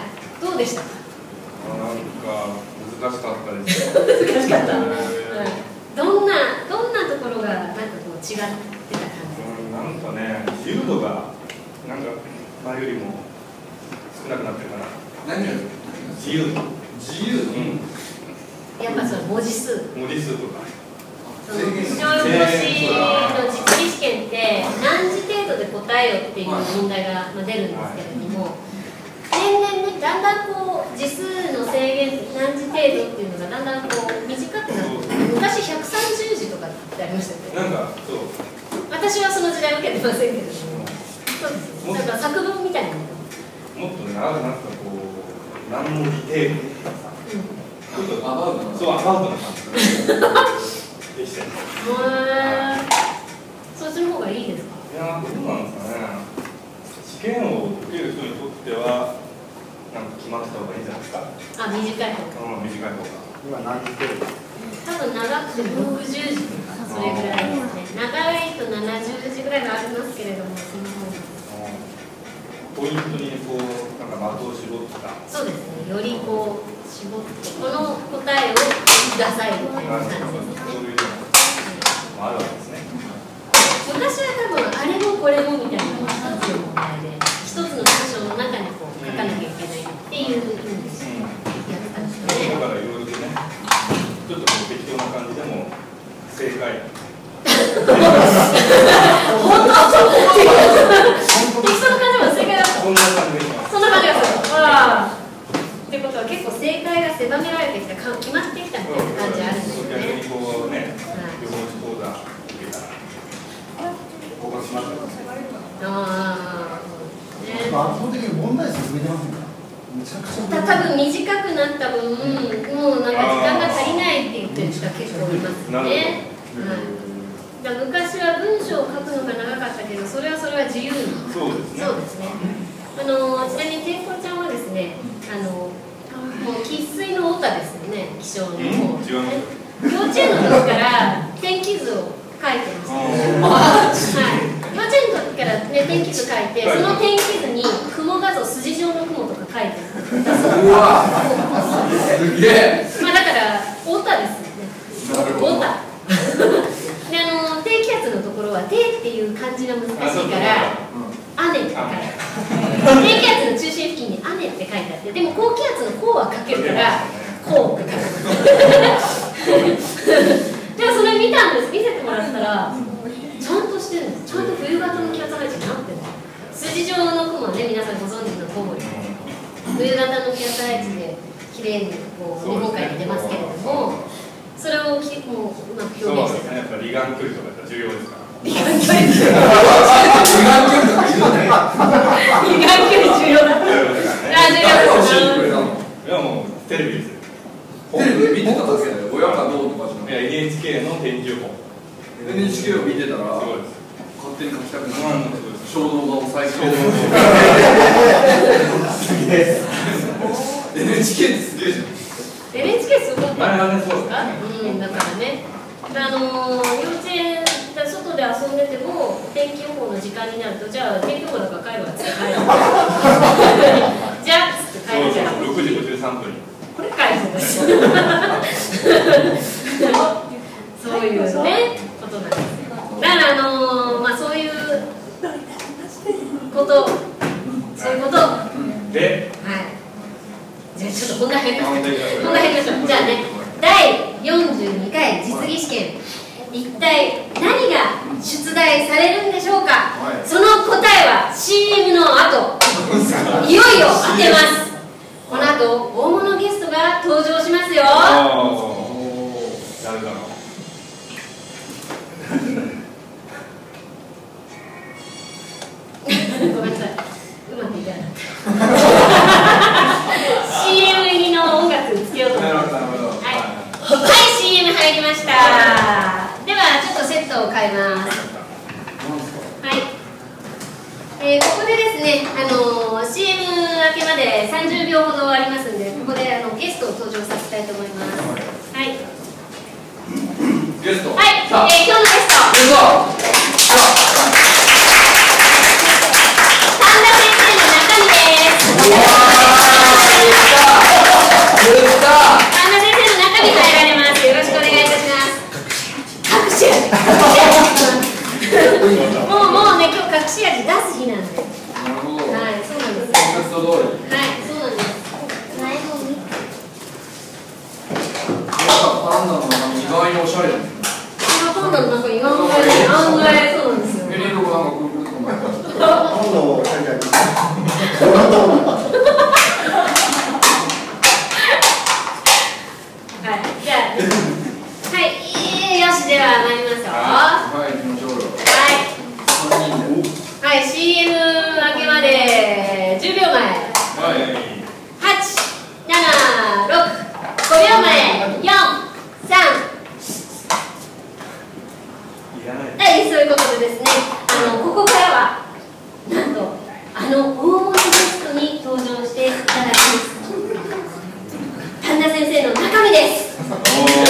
どうでしたか。 なんか難しかったです。 難しかった。どんなどんなところがなんかこう違ってた感じですか。 なんかね、自由度がなんか前よりも少なくなってるかな。 何より自由度。 自由度。 やっぱその文字数。 文字数とか。 その気象予報士の実技試験って何時程度で答えよっていう問題が出るんですけれども、年々ね、だんだんこう字数の制限何時程度っていうのがだんだんこう短くなって、昔ひゃくさんじゅうじとかってありましたよね。 なんかそう。 私はその時代受けてませんけれども、そうですね。なんか作文みたいなの。 もっとね、あるなんかこう何文字程度とかさ、ちょっとアバウトな、そうアバウトな感じでしたよ。 へえ。そっちの方がいいですか。 いや、どうなんですかね。試験を受ける人にとってはなんか決まってた方がいいんじゃないですか。 あ、短い方が。 うん、短い方が。 今何時程度。 多分長くてもろくじゅうじとかそれぐらいですね。長いとななじゅうじぐらいがありますけれども、その方が。 ポイントにこうなんか的を絞った。 そうですね。よりこう絞ってこの答えをくださいみたいな感じですね。 そういうのもあるわけですね。 昔は多分あれもこれもみたいなのが一つの問題で、一つの文章の中にこう書かなきゃいけないっていうふうにやってたんですよね。 だからいろいろとね、ちょっとこう適当な感じでも正解。 本当適当な感じも正解だった。 そんな感じで。 そんな感じがする。ああ。ってことは結構正解が狭められてきた、決まってきたみたいな感じあるんですよね。 逆にこうね、予報士講座受けたら合格しました。 ああ。 圧倒的に問題数増えてますね。めちゃくちゃ。 多分短くなった分、もうなんか時間が足りないって言ってる人は結構いますね。だ昔は文章を書くのが長かったけど、それはそれは自由に。 そうですね。 そうですね。あのちなみに天子ちゃんはですね、あのもう生粋のオタですよね、気象の方。幼稚園の時から天気図を書いてました。はい。幼稚園の時からね天気図書いて、その天気図に雲画像、筋状の雲とか書いてた。うわ。すげえ。まあだからオタですよね。オタ。であの低気圧のところは低っていう漢字が難しいから雨って書いてある。低気圧の中心付近に雨って書いてあって、でも高気圧の高は書けるからこうって書いてある。でもそれ見たんです。見せてもらったらちゃんとしてるんです。ちゃんと冬型の気圧配置になってる。筋状の雲はね、皆さんご存知の通り冬型の気圧配置で綺麗にこう日本海に出ますけれども、それをきもううまく表現してた。 そうですね。やっぱ離岸距離とか重要ですから。 離岸距離重要。離岸距離とか言うね。離岸距離重要だ。あ、重要です。 いやもうテレビですよ。 テレビ見てただけで親がどうとかじゃなくて。 いや エヌエイチケー の天気予報。 エヌエイチケー を見てたら勝手に書きたくなる衝動が抑え込む エヌエイチケー ってすげえじゃん。 エヌエイチケー すごかったですか？うん、だからね、あのー、幼稚園外で遊んでても天気予報の時間になると、じゃあ天気予報だから帰るわっつって帰るじゃあっつって帰るじゃん。 ろくじごじゅうさんぷんにこれ帰るんですそういうねことなんです。だからあのー、まあそういうことそういうことで、 はい、じゃあちょっと本題入りましょう。本題入りましょう。じゃあね、だいよんじゅうにかい実技試験、一体何が出題されるんでしょうか。その答えは シーエム の後いよいよ当てます。この後大物ゲストが登場しますよ。 誰だろう。 ごめんなさい、うまくいかなかったシーエム 入りの音楽つけようと思います。はい、はい、シーエム 入りました。ではちょっとセットを変えます。はい、えー、ここでですね、あのー、シーエム 明けまでさんじゅうびょうほどありますんで、ここであのゲストを登場させたいと思います。はい、 ゲスト、 はい、えー、今日のゲスト、 ゲスト神田先生の中身です。神田先生の中身入られます。よろしくお願いいたします。隠し味もうもうね、今日隠し味出す日なんで。 なるほど。 はい、そうなんです。 リクエスト通り。 はい、そうなんです。 パンダの中身意外におしゃれですね。 パンダの中意外に案外そうなんですよ。 メリードがなんかくるくるっと巻いてある。 今度おしゃれだけどはい、じゃあ、はい、よし、では参りますよ。 はい、行きましょうよ。 はい、シーエム 明けまでじゅうびょうまえ。 はい。 はち、なな、ろく、ごびょうまえ、よん、さん。はい、そういうことでですね、あのここからはなんとあの大物ゲストに登場していただきます。神田先生の中身です。あ、ちょっ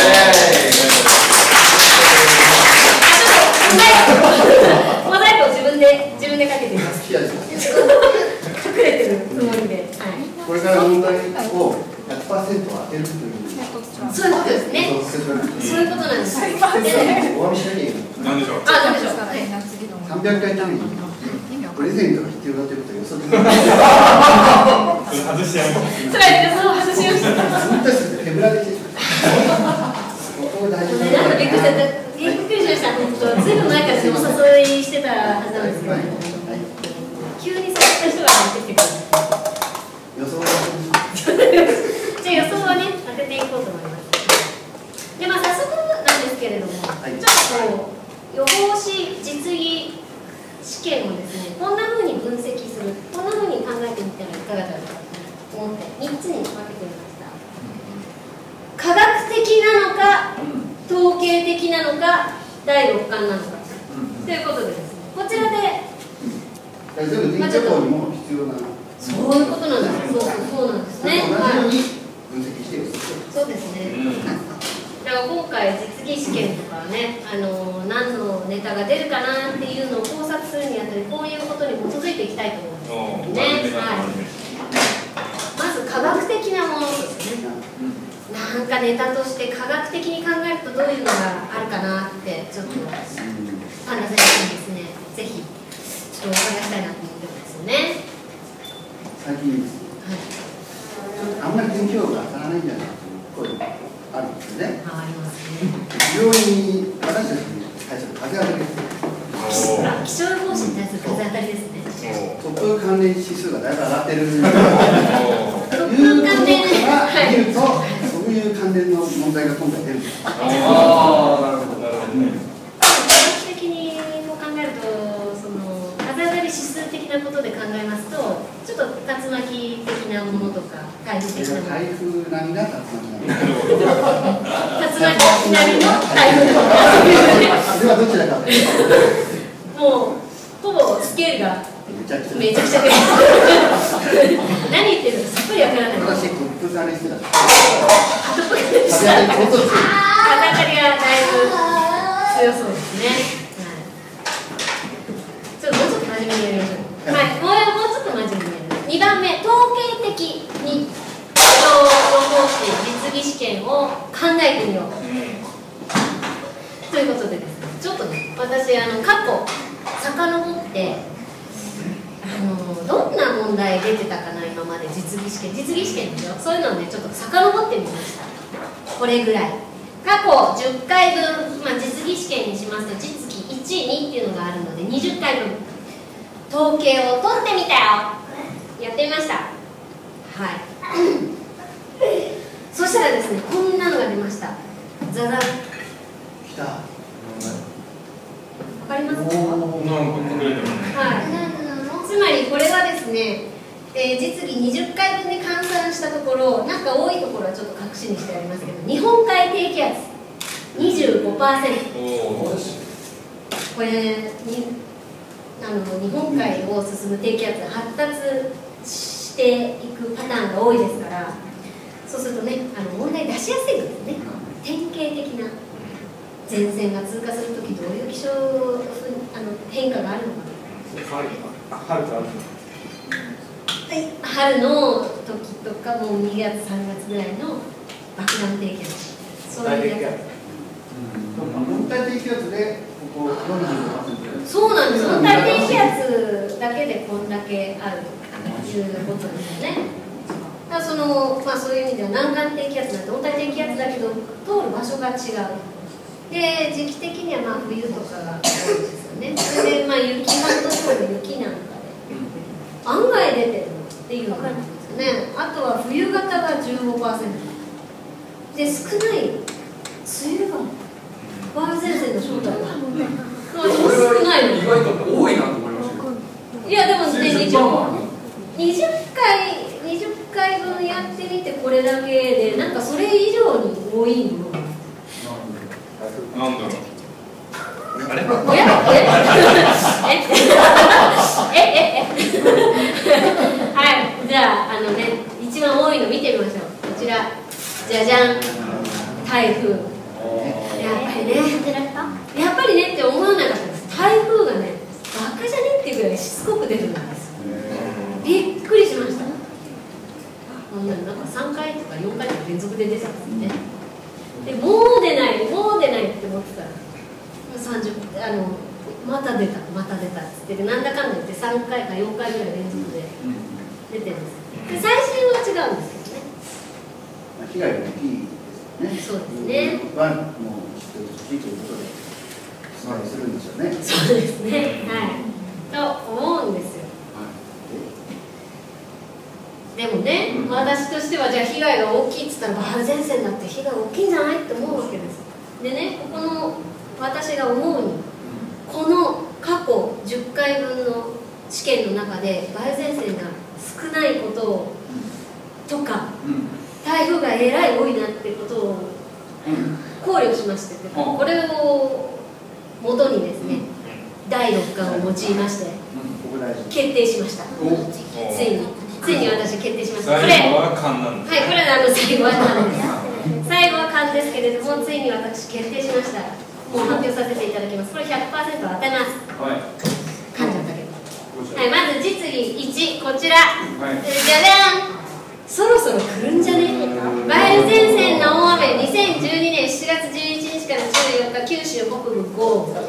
とモザイクを自分で自分でかけています。隠れてるつもりで、はい、 これから問題を ひゃくパーセント 当てるというそういうことですね。そういうことなんです。 お詫びしなきゃいけない。 何でしょう。 あ、何でしょう。 さんびゃっかい単位にプレゼントが必要だということを予測できない。 外してやる。 それはそう外しました。 ずっとして手ぶらでして。ここ大事なんかびっくりした。びっくりしました。本当。ずいぶん前からお誘いしてたはずなんですけど、急にそういった人が入ってきてくる。 予想は。 じゃあ予想はね当てていこうと思います。で、まあ早速なんですけれども、はい、ちょっとこう予報士実技試験をですね、こんな風に分析する、こんな風に考えてみたらいかがだろうかと思ってみっつに分けてみました。科学的なのか、統計的なのか、だいろっかんなのか、ということでですね、こちらで全部天気予報にも必要な。 そういうことなんです。そうそうなんですね。はい。そうですね。だから今回実技試験とかね、あの何のネタが出るかなっていうのを考察するにあたり、こういうことに基づいていきたいと思うんですね。はい。まず科学的なものですね。なんかネタとして科学的に考えるとどういうのがあるかなってちょっとパンダ先生にですね、ぜひちょっとお伺いしたいなと思ってるんですよね。 最近、はい、あんまり天気予報が当たらないんじゃないかという声があるんですよね。 あ、ありますね。 非常に私たちに対する風当たりです。 気象予報士に対する風当たりですね。 突風関連指数がだいぶ上がってる。 突風関連が見ると、そういう関連の問題が今回出るんです。 ああ、なるほど、なるほどね。 科学的にも考えると、その風当たり指数的なことで考えますと、ちょっと竜巻的なものとか、台風的なもの。 台風並みな竜巻並み。 竜巻並みの台風。 ではどっち強そうですね。はい。ちょっともうちょっと真面目にやりましょう。はい、もうもうちょっと真面目にやる。にばんめ、統計的に人を通して実技試験を考えてみよう。ということでですね、ちょっとね、私あの過去遡ってあのどんな問題出てたかな今まで実技試験実技試験ですよ。そういうのをねちょっと遡ってみました。これぐらい。過去じゅっかいぶん、まあ、実技試験にしますと実技いち、にっていうのがあるのでにじゅっかいぶん統計を取ってみたよ。やってみました。はいそしたらですね、こんなのが出ました。ザザン。 来た。 わかりますか？はい。つまりこれはですね、えー、実技にじゅっかいぶんで換算したところ、なんか多いところはちょっと隠しにしてありますけど、日本海低気圧 にじゅうごパーセント。これにあの日本海を進む低気圧が発達していくパターンが多いですから、そうするとね、あの問題出しやすいんですね。典型的な前線が通過するときどういう気象あの変化があるのか。 春と春の時とかもうにがつさんがつぐらいの爆弾低気圧、そういうやつ。 温帯低気圧でここよんじゅうごパーセント。 そうなんです。温帯低気圧だけでこんだけあるということですよね。だからそのまあそういう意味では南岸低気圧なんて温帯低気圧だけど通る場所が違う。で時期的にはまあ冬とかが多いですよね。それでまあ雪半島通る雪なんかで案外出てるっていうのがあるんですよね。あとは冬型が じゅうごパーセント で少ない梅雨が梅雨前線の正体が少ないの。 意外と多いなと思いました。 いやでもねにじゅっかいにじゅっかいぶんやってみてこれだけでなんかそれ以上に多いの。 なんだろう。 あれ？おや？え？え？え？え？はい、じゃああのね一番多いの見てみましょう。こちらじゃじゃん、台風。やっぱりね、やっぱりねって思わなかったです。台風がねバカじゃねっていうぐらいしつこく出るんです。びっくりしました。なんかさんかいとかよんかいとか連続で出てたんですね。でもう出ないもう出ないって思ってたらさんじゅうあのまた出たまた出たっつってなんだかんだ言ってさんかいかよんかいぐらい連続で出てるんです。で最新は違うんですけどね。 被害が大きいですね。 そうですね。 はもう知ってほしいということでお伝えするんですよね。 そうですね。はい。と思うんですよ。でもね、私としてはじゃあ被害が大きいっつったら梅雨前線だって被害大きいんじゃないって思うわけです。でね、ここの私が思うにこの過去じゅっかいぶんの試験の中で梅雨前線が少ないことをとか、台風がえらい多いなってことを考慮しまして、これをもとにですねだいろっかんを用いまして決定しました。ついについに私決定しました。これ最後は勘なんです。 はい、これはあの最後は勘です。最後は勘ですけれども、ついに私決定しました。もう発表させていただきます。これ ひゃくパーセント 当てます。 はい。 噛んじゃったけど。はい、まず実技いち、こちら。 はい、 じゃじゃん。そろそろ来るんじゃねえか。梅雨前線の大雨、にせんじゅうにねんしちがつじゅういちにちからじゅうよっか、九州北部豪雨。はい。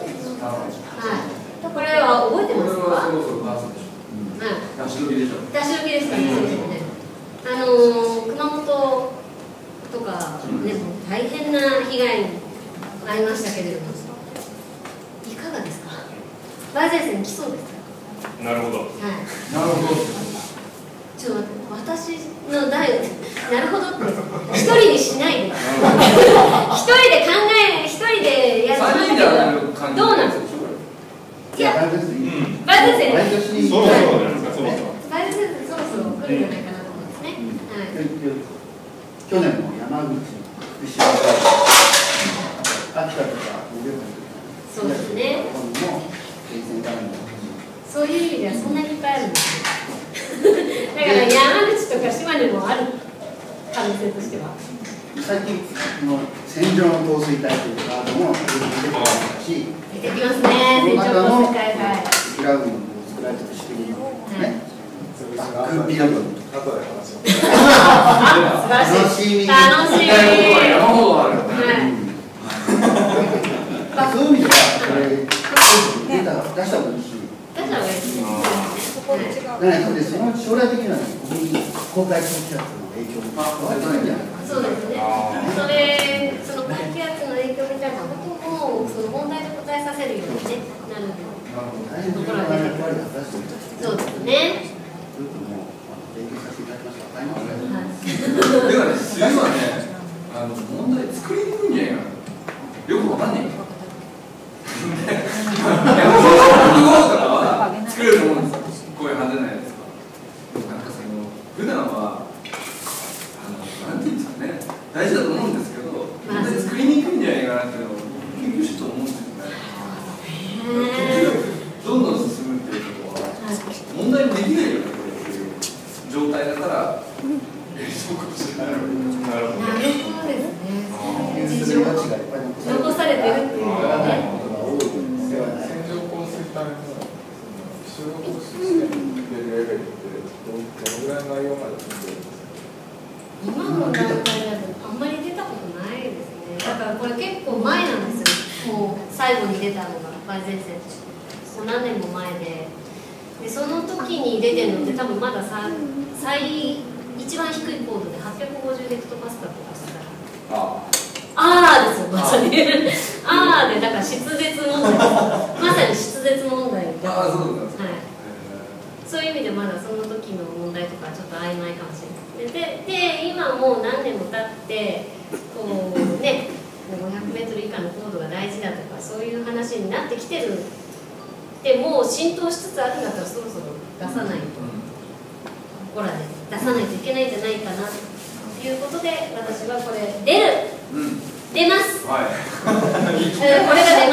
これは覚えてますか？出し時でした出し時ですかね。あのー、熊本とかね、もう大変な被害に遭いましたけれども、いかがですか？梅雨前線来そうですか？ なるほど。 はい。 なるほど。 ちょっと私の代なるほどって一人にしないで。一人で考え一人でやってますけど、どうなんですか？いや、梅雨前線。 毎年そろそろじゃないですか。そろそろ。 梅雨前線そろそろ来るんじゃないかなと思うんですね。はい。 去年も山口、福島、秋田とかそうですね。そういう意味ではそんなにいっぱいあるんですよ。だから山口とか島根もある可能性としては。 最近の線状降水帯というカードも出てきましたし、 ますね。 この中のはいはい。 積乱雲を作られてる仕組みね。バックピラミッド。楽しみ。 楽しみ。 山ほどある。 そういう意味ではこれデータ出した方がいいし。 出した方がいいですね。 だから多分その将来的にはここに公開高気圧の影響も加わってないんじゃないかな。 そうですね。それその高気圧の影響みたいなこともその問題で答えさせるようにねなる大変重要な役割を果たしていた。 そうですね。 よくも勉強させていただきました。大変ですね。 ではね、実はね、あの問題作りにくいんじゃないかな。よくわかんない。作れると思うんですよ。こういう派手なやつは。なんかその普段はあのなんていうんですかね、大事だと思うんですけど、問題作りにくいんじゃないかなっていうのを研究してと思うんですよね。どんどん進むっていうことは問題にできないようなっていう状態だから。そうかもしれない。なるほどですね。 事情がいっぱい残されてるっていうのはね。 線状降水帯の気象システムでレベルってどのぐらいの内容まで進んでるんですか？ 今の段階だとあんまり出たことないですね。だからこれ結構前なんですよ。もう最後に出たのが梅雨前線。もう何年も前で、でその時に出てるのって多分まださ最一番低い高度ではっぴゃくごじゅうヘクトパスカルとかしたら。ああですよ、まさに。ああで、だから湿絶問題。まさに湿絶問題。 ああ、そうなんですか。 はい。そういう意味でまだその時の問題とかちょっと曖昧かもしれない。で、で今もう何年も経って、こうね、ごひゃくメートル以下の高度が大事だとか、そういう話になってきてる。でもう浸透しつつあるんだったらそろそろ出さないと。ほらね、出さないといけないんじゃないかなということで、私はこれ出る、うん、出ます、はい、これが出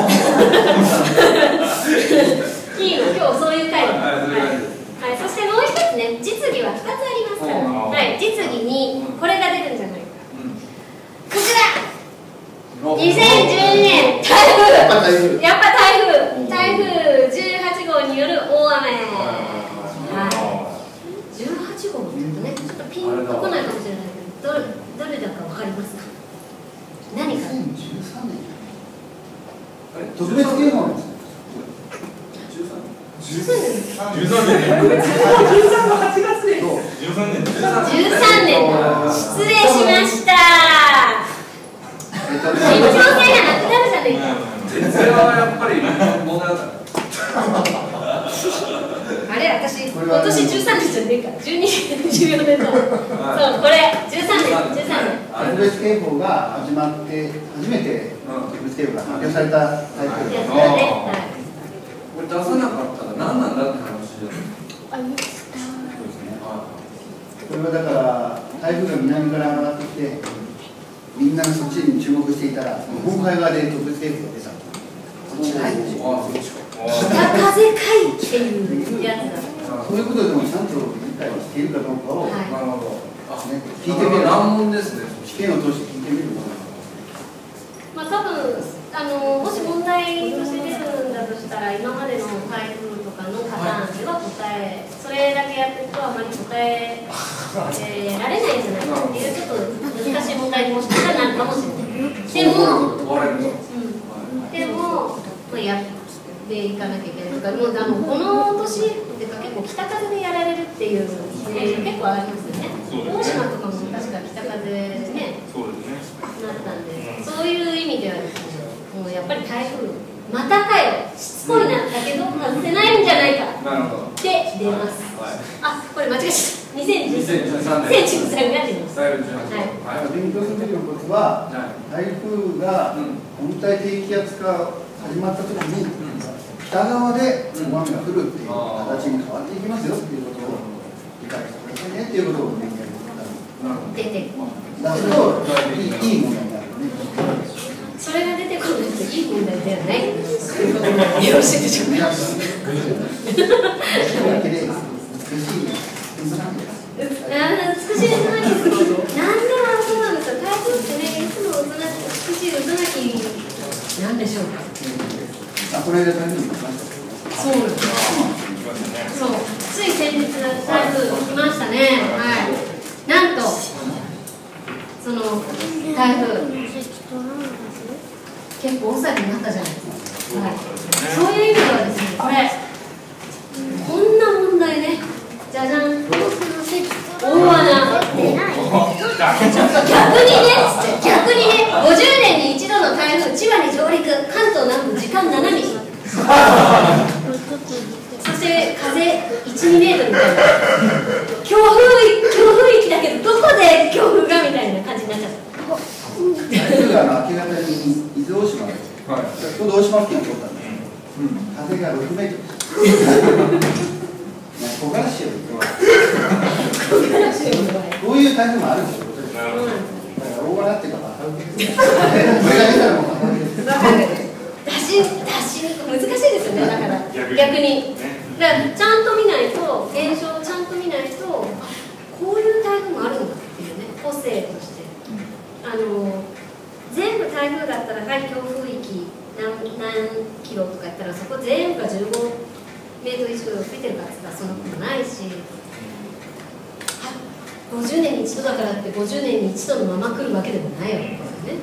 ますいいの、今日そういう回です、はいはい、そしてもう一つね、実技はふたつありますから、はい、実技にこれが出るんじゃないか、うん、こちらにせんじゅうにねん台風、やっぱ台風台風じゅうはちごうによる大雨、はいじゅうはちごうって言うとね、ちょっとピンとこないかもしれないけど、どれ、どれだかわかりますか？何か？ にせんじゅうさんねん特別警報ですね。 じゅうさんねんじゅうさんねんじゅうさんのはちがつでじゅうさんねんじゅうさんねん失礼しました。延長戦がなくなるじゃないか。 絶対はやっぱり問題だから。 あれ、私、今年じゅうさんねんじゃねえか、じゅうにねん、じゅうよねんだ。そう、これ、じゅうさんねん、じゅうさんねん。 特別警報が始まって、初めて特別警報が発表された台風ですね。 これ出さなかったら何なんだって話じゃないですか。 これはだから、台風が南から上がってきて、みんながそっちに注目していたら、日本海側で特別警報が出た。こっちないでしょ。 北風かいっていうやつだ。 そういうことでもちゃんと理解しているかどうかを、 なるほど。 ね、聞いてみる。 難問ですね。 試験を通して聞いてみる。 まあ多分あのもし問題として出るんだとしたら、今までの台風とかのパターンでは答え、それだけやってるとあまり答ええー、られないんじゃないかっていうちょっと難しい問題にもしかしたらなるかもしれない。でも、うん、でも、まあ、やっていかなきゃいけないとか、もうあのこの年っていうか結構北風でやられるっていう事例が結構ありますよね。大島とかも確か北風でね、なったんで、そういう意味ではですね、もうやっぱり台風またかよ、しつこいな、だけど外せないんじゃないかで出ます。あ、これ間違えちゃった。にせんじゅうさんねんが出ます。はい。 勉強することは、台風が温帯低気圧化始まったときに、北側で大雨が降るっていう形に変わっていきますよっていうことを理解してくださいねっていうことを勉強出てくる。 だといい問題になるね。 それが出てくるっていい問題ではない。よろしいでしょうか。美しい水なんです。美しい水なんです。なんでもそうなんですよ。台風ってね、いつも美しい渦巻きなんでしょうか。 あ、これで台風に来ましたけどね。 そうなんです。そう、つい先日台風来ましたね。はい。なんとその台風結構大騒ぎになったじゃないですか。はい。そういう意味ではですね、これこんな問題ね。じゃじゃん。大穴。逆にね、逆にね、ごじゅうねんに一度の台風、千葉に上陸、関東南部時間ななミリ。そして風いち、にメートルみたいな。強風強風域だけど、どこで強風がみたいな感じになっちゃった。 台風が明け方に伊豆大島で、ちょうど大島付近を通ったんですけど、風がろくメートル。木枯らしより弱い。こういう台風もあるんですよ。だから大穴っていうか、これが出たらもう分かる。 出し出しにく難しいですよね。だから逆に、だからちゃんと見ないと現象をちゃんと見ないとこういう台風もあるんだっていうね、個性として。あの全部台風だったら、はい、強風域何何キロとかやったらそこ全部がじゅうごメートル以上吹いてるかって言ったらそんなことないし、ごじゅうねんに一度だからってごじゅうねんに一度のまま来るわけでもないわけですよね。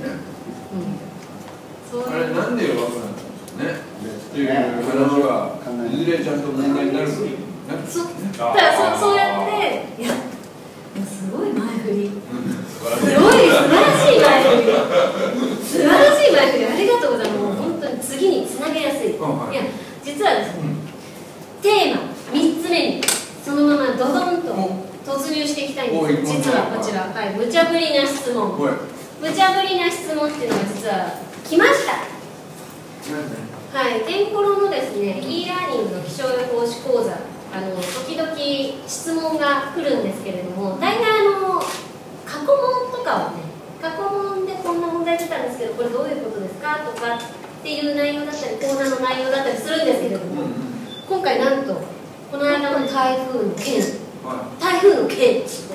あれなんで弱くなったんですかねっていう話はいずれちゃんと問題になるというそだからそそうやっていやすごい前振りすごい素晴らしい前振り素晴らしい前振りありがとうございます。もう本当に次につなげやすい。いや実はですね、テーマみっつめにそのままドドンと突入していきたいんです。実はこちら、はい、無茶ぶりな質問。無茶ぶりな質問っていうのが実は来ました。はい、テンコロのですね e ラーニングの気象予報士講座、あの時々質問が来るんですけれども、大体あの過去問とかはね、過去問でこんな問題出たんですけどこれどういうことですかとかっていう内容だったり講座の内容だったりするんですけれども、今回なんとこの間の台風の件、台風の件質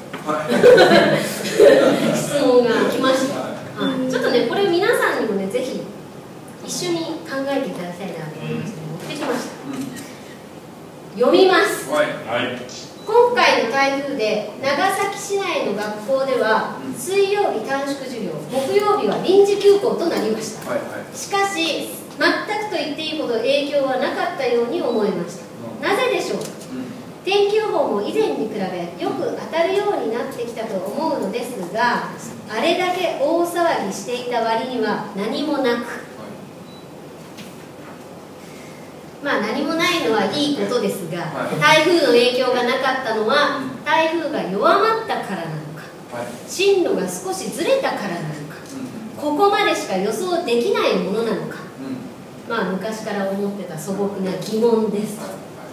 問が来ました。はい、ちょっとねこれ皆さんにもねぜひ一緒に考えていただきたいなと思いまして持ってきました。読みます。はいはい、今回の台風で長崎市内の学校では水曜日短縮授業、木曜日は臨時休校となりました。はいはい、しかし全くと言っていいほど影響はなかったように思いました。なぜでしょうか。天気予報も以前に比べよく当たるようになってきたと思うのですが、あれだけ大騒ぎしていた割には何もなく、まあ何もないのはいいことですが、台風の影響がなかったのは台風が弱まったからなのか、進路が少しずれたからなのか、ここまでしか予想できないものなのか、まあ昔から思ってた素朴な疑問です。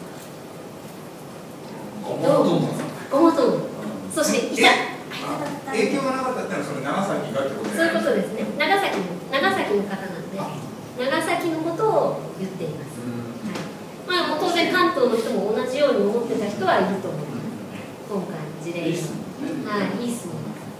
ごもっとも。ごもっとも。そしていた。 影響がなかったってのはそれ長崎がってことですね。 そういうことですね。長崎の長崎の方なんで長崎のことを言っています。はい、まあ当然関東の人も同じように思ってた人はいると思います。今回の事例に。はい、いい質問。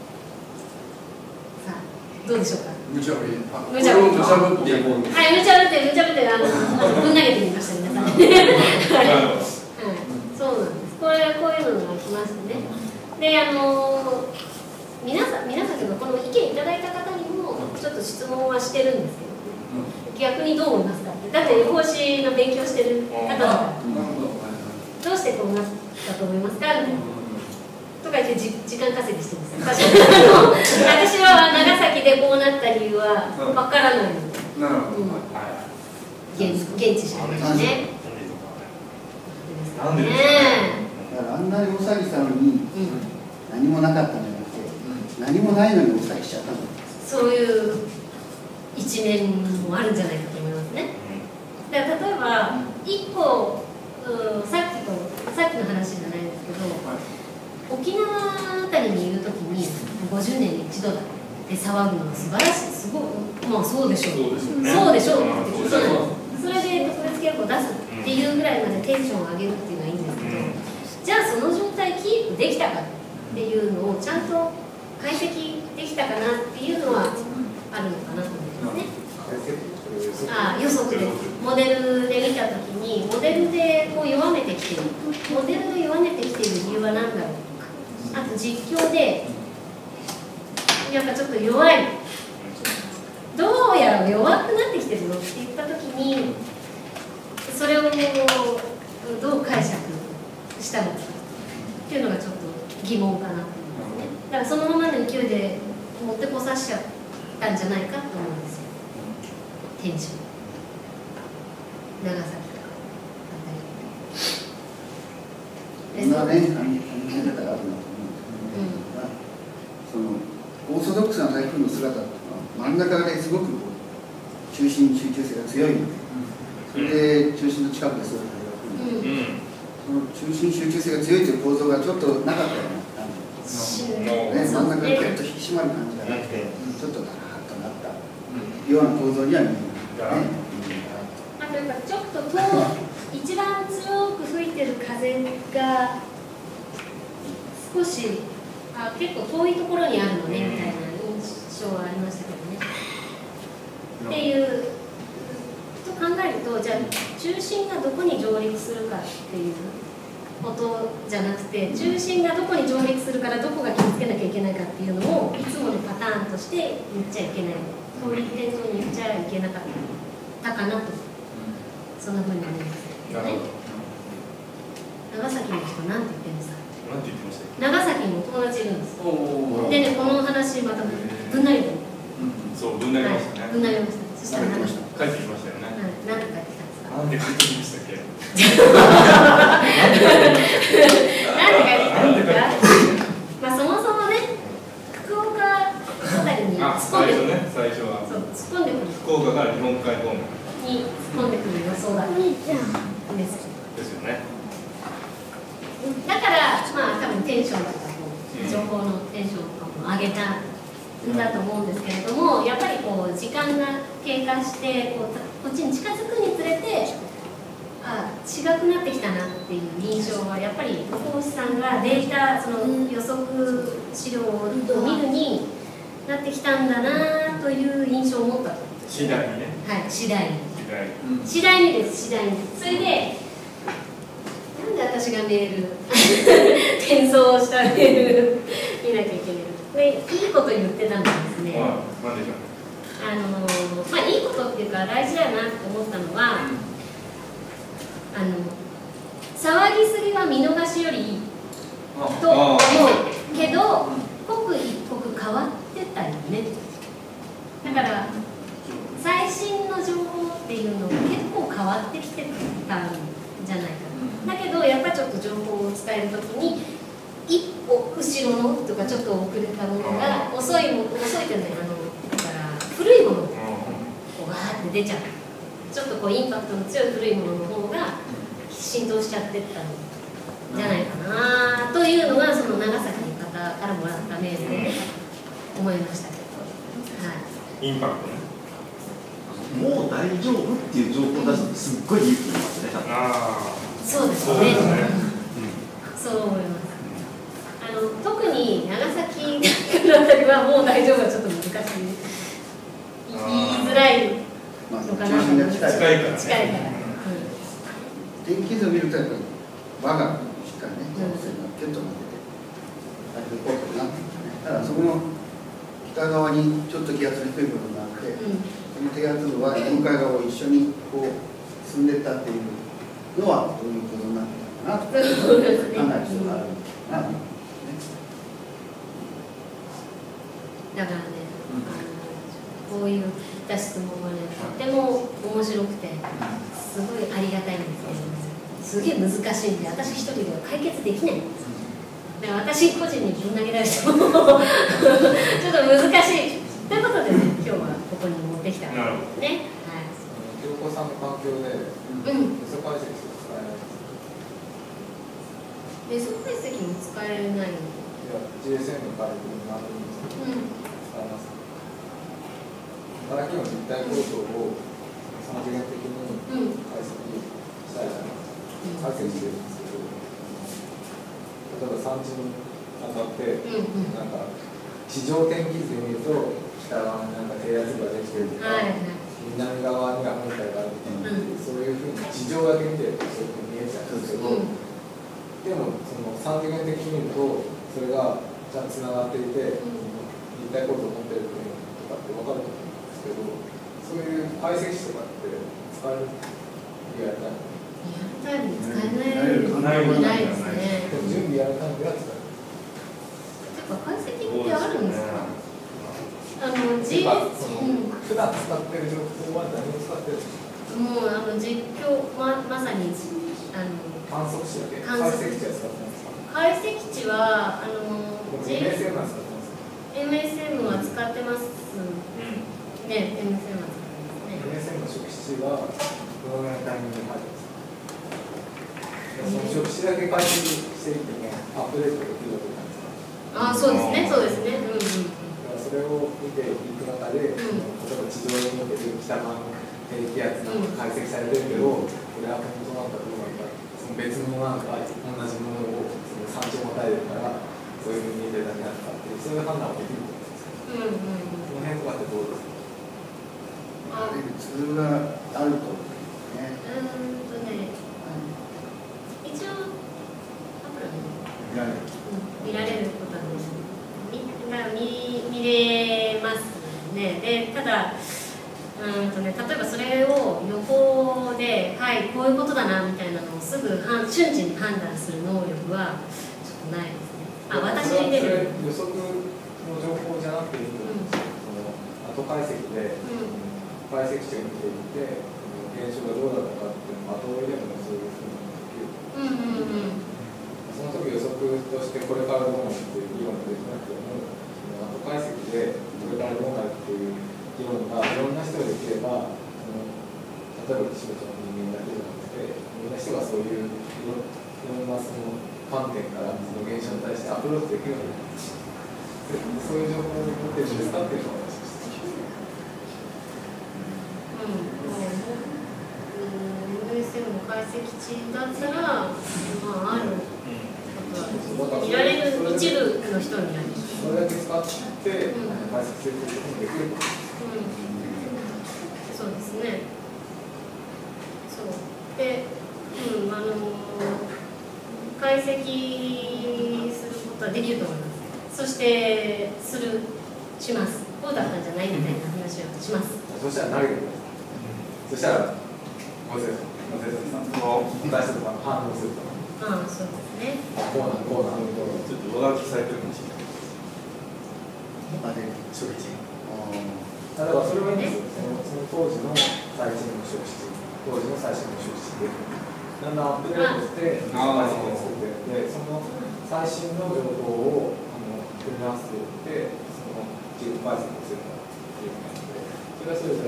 さあどうでしょうか。 無茶ぶり。 無茶ぶり。はい、無茶ぶって無茶ぶってあのぶん投げてみました皆さん。はい。そうなんです。これこういうのが来ましたね。で、あのー、皆さん皆さんというかこの意見いただいた方にもちょっと質問はしてるんですけど、ね、逆にどう思いますかって。だって予報士の勉強してる方だからどうしてこうなったと思いますかみたいなとか言ってじ時間稼ぎしてるんですよ。私は長崎でこうなった理由はわからないので、 なるほど、うん、 現現地調べですね。 なんでですかね。だからあんなに大騒ぎしたのに、うん、何もなかったんじゃなくて、うん、何もないのに大騒ぎしちゃったの。 そういう一面もあるんじゃないかと思いますね。だから例えば一個、うん、さっきとさっきの話じゃないですけど、はい、沖縄あたりにいるときにごじゅうねんに一度だって騒ぐのは素晴らしい、すごい、まあそうでしょう、そうでしょう、ね、そうでしょうってことなんです。それで特別警報を出すっていうぐらいまでテンションを上げるっていうのはいいんですけど、じゃあその状態キープできたかっていうのをちゃんと解析できたかなっていうのはあるのかなと思いますね。 あ予測でモデルで見たときにモデルでこう弱めてきてるモデルで弱めてきてる理由は何だろうとか、あと実況でやっぱちょっと弱い、どうやら弱くなってきてるのって言ったときにそれをどう解釈したのかっていうのがちょっと疑問かなと思いますね。だからそのままの勢いで持ってこさしちゃったんじゃないかと思うんですよ。テンション長崎とかあたりいろんなね、考え方があるなと思うんですけど、そのオーソドックスな台風の姿っていうのは真ん中ですごく中心集中性が強いので、それで中心の近くでそういう台風になる、その中心集中性が強いという構造がちょっとなかったような感じ、ね、真ん中がギュッと引き締まる感じがなくて、ちょっとダラーッとなったような構造には見えます。 あとやっぱちょっと遠一番強く吹いてる風が少しあ結構遠いところにあるのねみたいな印象はありましたけどね。っていうと考えると、じゃあ中心がどこに上陸するかっていうことじゃなくて、中心がどこに上陸するからどこが気をつけなきゃいけないかっていうのをいつものパターンとして言っちゃいけない、通り点灯に言っちゃいけなかったかなと、そんなふうに思いますね。長崎の人なんて言ってるんですか。 なんて言ってましたっけ。 長崎にも友達いるんです。でね、この話またぶんなりで、 そうぶんなりましたね。 ぶんなりました。そしたら帰ってきましたよね。 なんで帰ってきたんですか。 なんで帰ってきましたっけ。 なんで帰ってきたんですか。まあそもそもね、福岡あたりに突っ込んでくる。 最初は。 そう突っ込んでくる。 福岡から日本海方面に突っ込んでくる予想だったんですですよね。 だからまあ多分テンションとか情報のテンションとかも上げたんだと思うんですけれども、やっぱりこう時間が経過してこうこっちに近づくにつれて、あ違くなってきたなっていう印象はやっぱり講師さんがデータその予測資料を見るになってきたんだなという印象を持ったと。 次第にね。 はい、次第に。 次第に。 次第にです、次第に。それでなんで私がメール転送したメール見なきゃいけないので、いいこと言ってたんですね。 なんでしょう。 あのまあいいことっていうか大事だなって思ったのは、あの騒ぎすぎは見逃しよりいいと思うけど、刻一刻変わってたよね。だから最新の情報っていうのが結構変わってきてたんじゃないかな。だけどやっぱりちょっと情報を伝えるときに一歩後ろのとかちょっと遅れたものが遅いも遅いっていうのはあのだから古いものがこうわーって出ちゃう、ちょっとこうインパクトの強い古いものの方が浸透しちゃってったんじゃないかなというのがその長崎の方からもらったメールでね思いましたけど、はい、 インパクトね。 もう大丈夫っていう情報出すのすっごい勇気いりますね。 あそうですね。そう思います。あの特に長崎のあたりはもう大丈夫はちょっと難しい。言いづらいのかな。 中心が近いから。近いから。 天気図を見るとやっぱり我がしっかりね、キュッとなってて、大丈夫かな。ただそこの北側にちょっと気圧の低い部分があって。その低圧部は日本海側を一緒にこう進んでいったっていうのはどういうことになってたかなと考える必要があるのかな、ね、 だからね、あのこういった質問はねとっても面白くてすごいありがたいんですけど、すげえ難しいんで私一人では解決できないんです。だから私個人にぶん投げられてもちょっと難しいということでね、今日はここに持ってきたんですね。はい。 京子さんの環境で、うん、メソ解析使えないメソ解析も使えない。いや、ジーエスエム の代わりに何でもいいんですけど、うん、使えます。働きの実体構造を三次元的に解析したいじゃないですか。解析してるんですけど、例えば産地に当たって、うんうん、なんか地上天気図で見ると。北側になんか低圧ができてるとか、はいはい、 南側には本体があるっていう、うん、そういうふうに地上だけ見てるとそういうふうに見えちゃうんですけど、うん、でもその三次元的に見るとそれがちゃんとつながっていて、うん、立体構造を持ってるっていうのとかって分かると思うんですけど、そういう解析子とかって使えるやりたいの？ やりたいに使えないないですね。 準備やるためには使える。 解析ってあるんですか？あの、G、 普段使ってる情報は何を使ってるんですか？ もうあの実況、ま、まさにあの観測値だけ解析値は使ってますか？ 解析値はあのエムエスエム は使ってますか？ エムエスエム は使ってますね。 エムエスエム は使ってますね。 エムエスエム の初期値はどのぐらいのタイミングで入ってますか？その初期値だけ解析していってね、アップデートできるわけじゃないですか。 ああ、そうですね、そうですね。うんうん、 それを見ていく中で、うん、例えば地上に見てる北側の低気圧が解析されてるけど、これは本当なんかどうなのか、その別のなんか同じものをその山頂またいでるから、そういうふうに見てるだけなのかっていう、そういう判断をできると思うんですけど、うんうん、その辺とかってどうですか？ あツールがあるとね。 うんとね、一応、アプロ見られる、うん、見られることはね。見, 見れますね。で、ただ、うんとね、例えばそれを予報で、はい、こういうことだなみたいなのをすぐ瞬時に判断する能力はちょっとないですね。あ、私に出る。 予測の情報じゃなくていいと思うんですけど、その後解析で、うん、解析値を見ていて、現象がどうだったかっていうのを後追いでもそういうふうにできる。うんうんうん。その時予測としてこれからどうなるっていう議論ができなくても、後解析でこれからどうなるっていう議論がいろんな人ができれば、その例えば気象庁の人間だけじゃなくて、いろんな人がそういういろんなその観点からその現象に対してアプローチできるようになる。そういう情報を持ってるんですかっていうのを話をしてうん、エムエスエム の解析値だったら、まあ、ある。見られる一部の人になります。 それだけ使って、解析することもできる。うん、 そうですね。そうで、うん、あの解析することはできると思います。そしてするします。こうだったんじゃないみたいな話をします。 そしたら投げてください。そしたらご先生、ご先生さんの大切な反応すると。 ああ、そうですね。 こうなんこうなんちょっと上書きされてるかもしれない。 あれ初期値。 だからそれはいいんですよ。その当時の最新の初期値、当時の最新の初期値で、だんだんアップデートして解析を作っていって、その最新の情報をあの組み合わせていって、その自己解析をするという感じで、それはそれで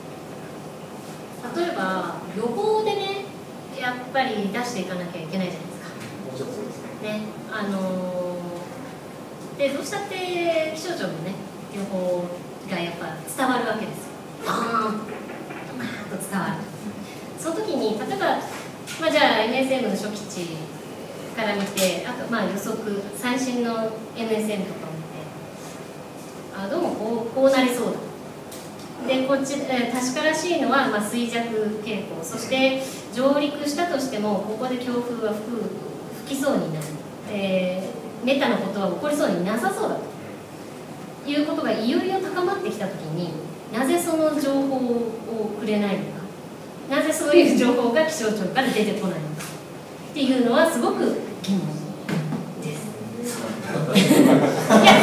大丈夫です。 例えば予報でね。やっぱり出していかなきゃいけないじゃないですか。 もちろんそうですね。 ね、あのー、でどうしたって気象庁のね予報がやっぱ伝わるわけですよ。ドーンと伝わる。その時に例えば、まあ、じゃあ エムエスエム の初期値から見て、あとまあ予測最新の エムエスエム とかを見て、あどうもこうこうなりそうだ。でこっち、えー、確からしいのは、まあ、衰弱傾向、そして上陸したとしてもここで強風が吹く吹きそうになる、えー、めったなことは起こりそうになさそうだということがいよいよ高まってきたときに、なぜその情報をくれないのか、なぜそういう情報が気象庁から出てこないのかっていうのはすごく疑問です。いや、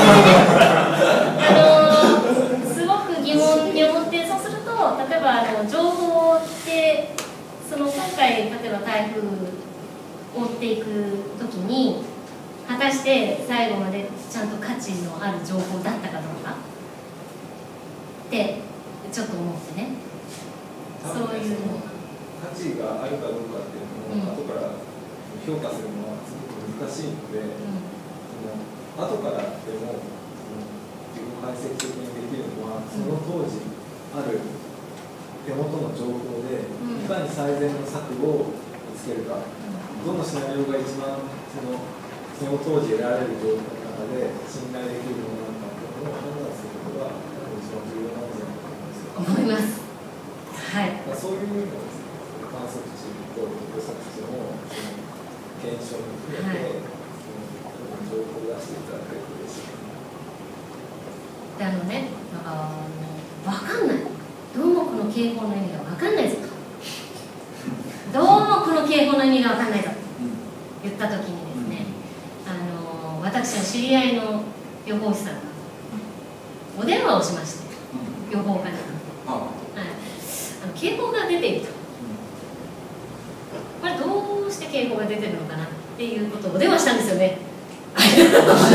あのー疑問に思って、そうすると例えばあの情報ってその今回例えば台風を追っていくときに果たして最後までちゃんと価値のある情報だったかどうかってちょっと思ってね、そういう価値があるかどうかっていうのを、うん、後から評価するのはすごく難しいので、うん、その後からでも自己解析的にできるのは、その当時ある手元の情報で、いかに最善の策を見つけるか、どのシナリオが一番その、その当時得られる情報の中で信頼できるものなのかというのを判断することが一番重要なんじゃないかと思います。 思います。 そういうのを観測値と予測値の検証に含めて、情報を出していただけると嬉しい。 であのね、あの分かんない、どうもこの警報の意味が分かんないぞと、どうもこの警報の意味が分かんないぞと言ったときにですね、あの私の知り合いの予報士さんがお電話をしまして、予報課に、はい、あの警報が出ていると、これどうして警報が出てるのかなっていうことをお電話したんですよね。確か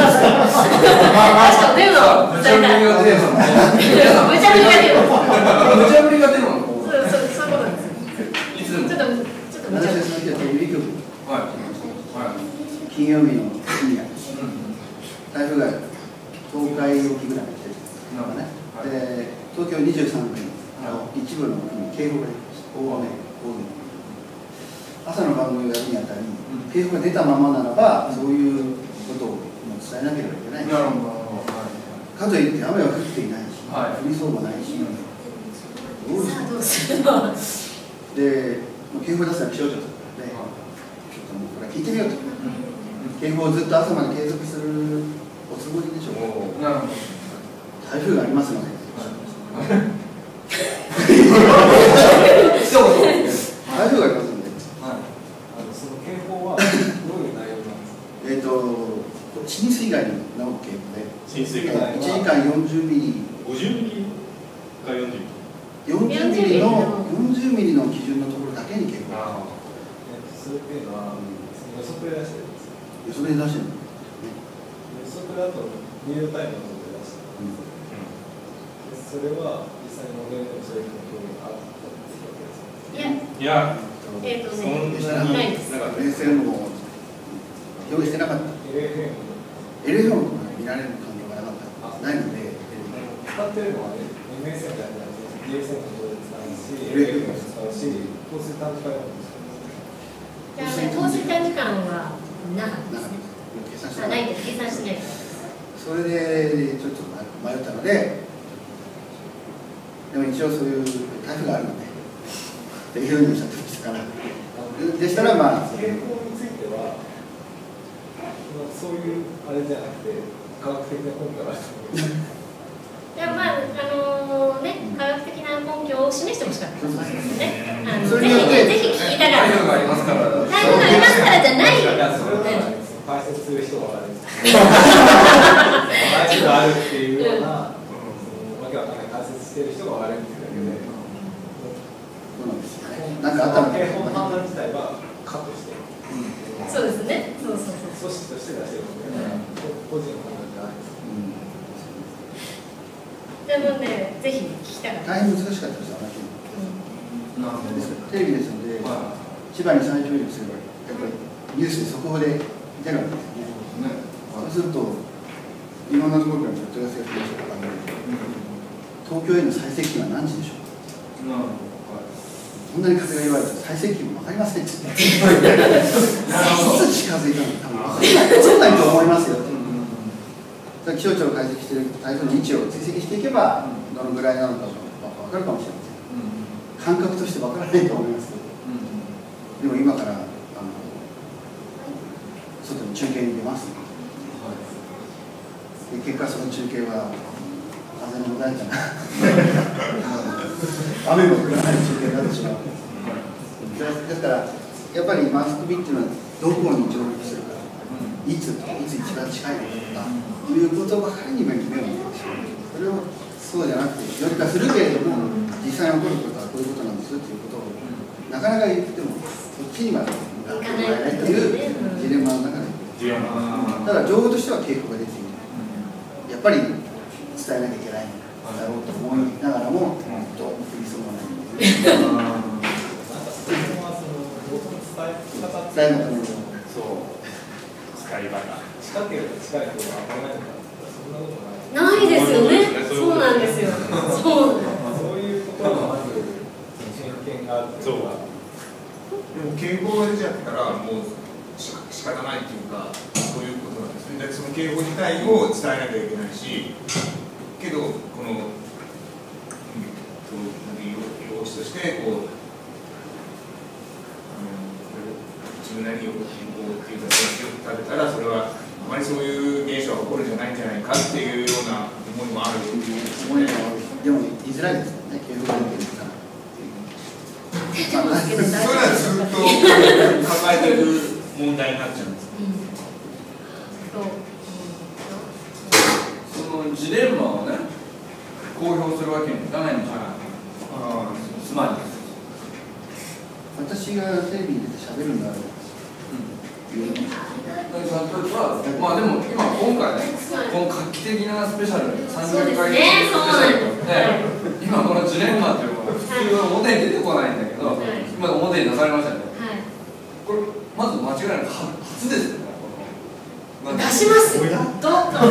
お電話を無茶ぶりが出るの。 無茶ぶりが出る。 無茶ぶりが出るの。 そうそうそういうことなんです。 いつでも。 ちょっとちょっと無茶ぶり。 私はその日はテレビ局。 はい。はい。 金曜日の深夜。台風が東海沖ぐらいに来てるのね。で、東京にじゅうさんくの一部の警報が出ました。大雨、大雨。朝の番組をやるにあたり、警報が出たままならば、そういうことを伝えなければいけない。 なるほど。 かといって雨は降っていないし、降りそうもないし、どうするので、警報出すのは気象庁だからね、ちょっともうこれ聞いてみようと。警報をずっと朝まで継続するおつもりでしょう。 なるほど。 台風がありますので。 一言。 台風がありますので。 その警報はどういう内容なんですか。 えっと、浸水害の警報で、 浸水害いちじかんよんじゅうミリ、 ごじゅうミリかよんじゅうミリ。 よんじゅうミリのよんじゅうミリの基準のところだけに警報。 それっていうのは予測で出してるんですか。 予測で出してる。 予測だとリアルタイムのことで出してるんです。それは実際のモデルでもそういう表現があったりするわけですか。 いや。 えっとね、 ないです。なんか冷静も用意してなかった。 エルエフエムエルエフエム も見られる環境がなかった。ないので。 使ってるのはね、エムエスエム じゃなくて ディーエスエム の方で使うし、エルエフエム も使うし、降水短時間も使う。 じゃあね、降水短時間はなかったですね。あ、ないです。計算してないです。 それでちょっと迷ったので、でも一応そういう台風があるので、できるようにしたんですから。でしたらまあ。 警報については、そういうあれじゃなくて、科学的な根拠があると思います。 いや、まあ、あのね、科学的な根拠を示してほしかったんですね。あのぜひね、ぜひ聞きたかった。台風がありますから。台風がありますからじゃないよ。 解説する人が悪い。台風があるっていうような、わけわかんない解説してる人が悪いっていうだけで。 なんかあったの警報の判断自体はカットして。 そうですね。そうそうそう。 組織として出してるので、個人の判断じゃないです。 でもね、ぜひ聞きたかった。 大変難しかったです、あの日。テレビですので、千葉にさんじゅうミリすれば、やっぱりニュースで速報で出るわけですよね。そうすると、いろんなところから問い合わせが来るでしょうから、東京への最接近は何時でしょうか。こんなに風が言われて最接近も分かりませんって。いつ近づいたのか多分分からないと思いますよ。気象庁が解析している台風の位置を追跡していけば、どのぐらいなのか分かるかもしれません。感覚として分からないと思いますけど、でも今からあの外に中継に出ますので、結果その中継は風の穏やかな雨も降らない中継になってしまう。ですからやっぱりマスコミっていうのはどこに上陸するか、いついつ一番近いのかということばかりに目を向けてしまう。それをそうじゃなくて、よりかするけれども、実際に起こることはこういうことなんですということをなかなか言ってもそっちにまで向かってもらえないというジレンマの中で、ただ情報としては警報が出ている、やっぱり伝えなきゃいけないだろうと思いながらも、どうも振りそうがないんですね。伝えのための使い方。 近ければ近い方が危ないのか、そんなことない。 ないですよね。そうなんですよ。そう。 そういうところがまず偏見があるというか。 でも警報が出ちゃったらもうし仕方ないというか、そういうことなんですね。でその警報自体を伝えなきゃいけないし、けどこの、うん、と予師としてこう、あの自分なりによく健康っていうか生活を立てたらそれはあまりそういう現象が起こるんじゃないんじゃないかっていうような思いもある思いもある。でも言いづらいですもんね、健康保険から。 それはずっと抱えてる問題になっちゃうんです。 そのジレンマをね、公表するわけにいかないんじゃない。つまり私がテレビに出て喋るんだろう。 例えば、まあでも今今回ね、この画期的なスペシャルさんじゅっかいスペシャルで、今このジレンマっていうのは普通は表に出てこないんだけど、今表に出されましたね。これまず間違いなく初ですよね。 出します。どっと出します。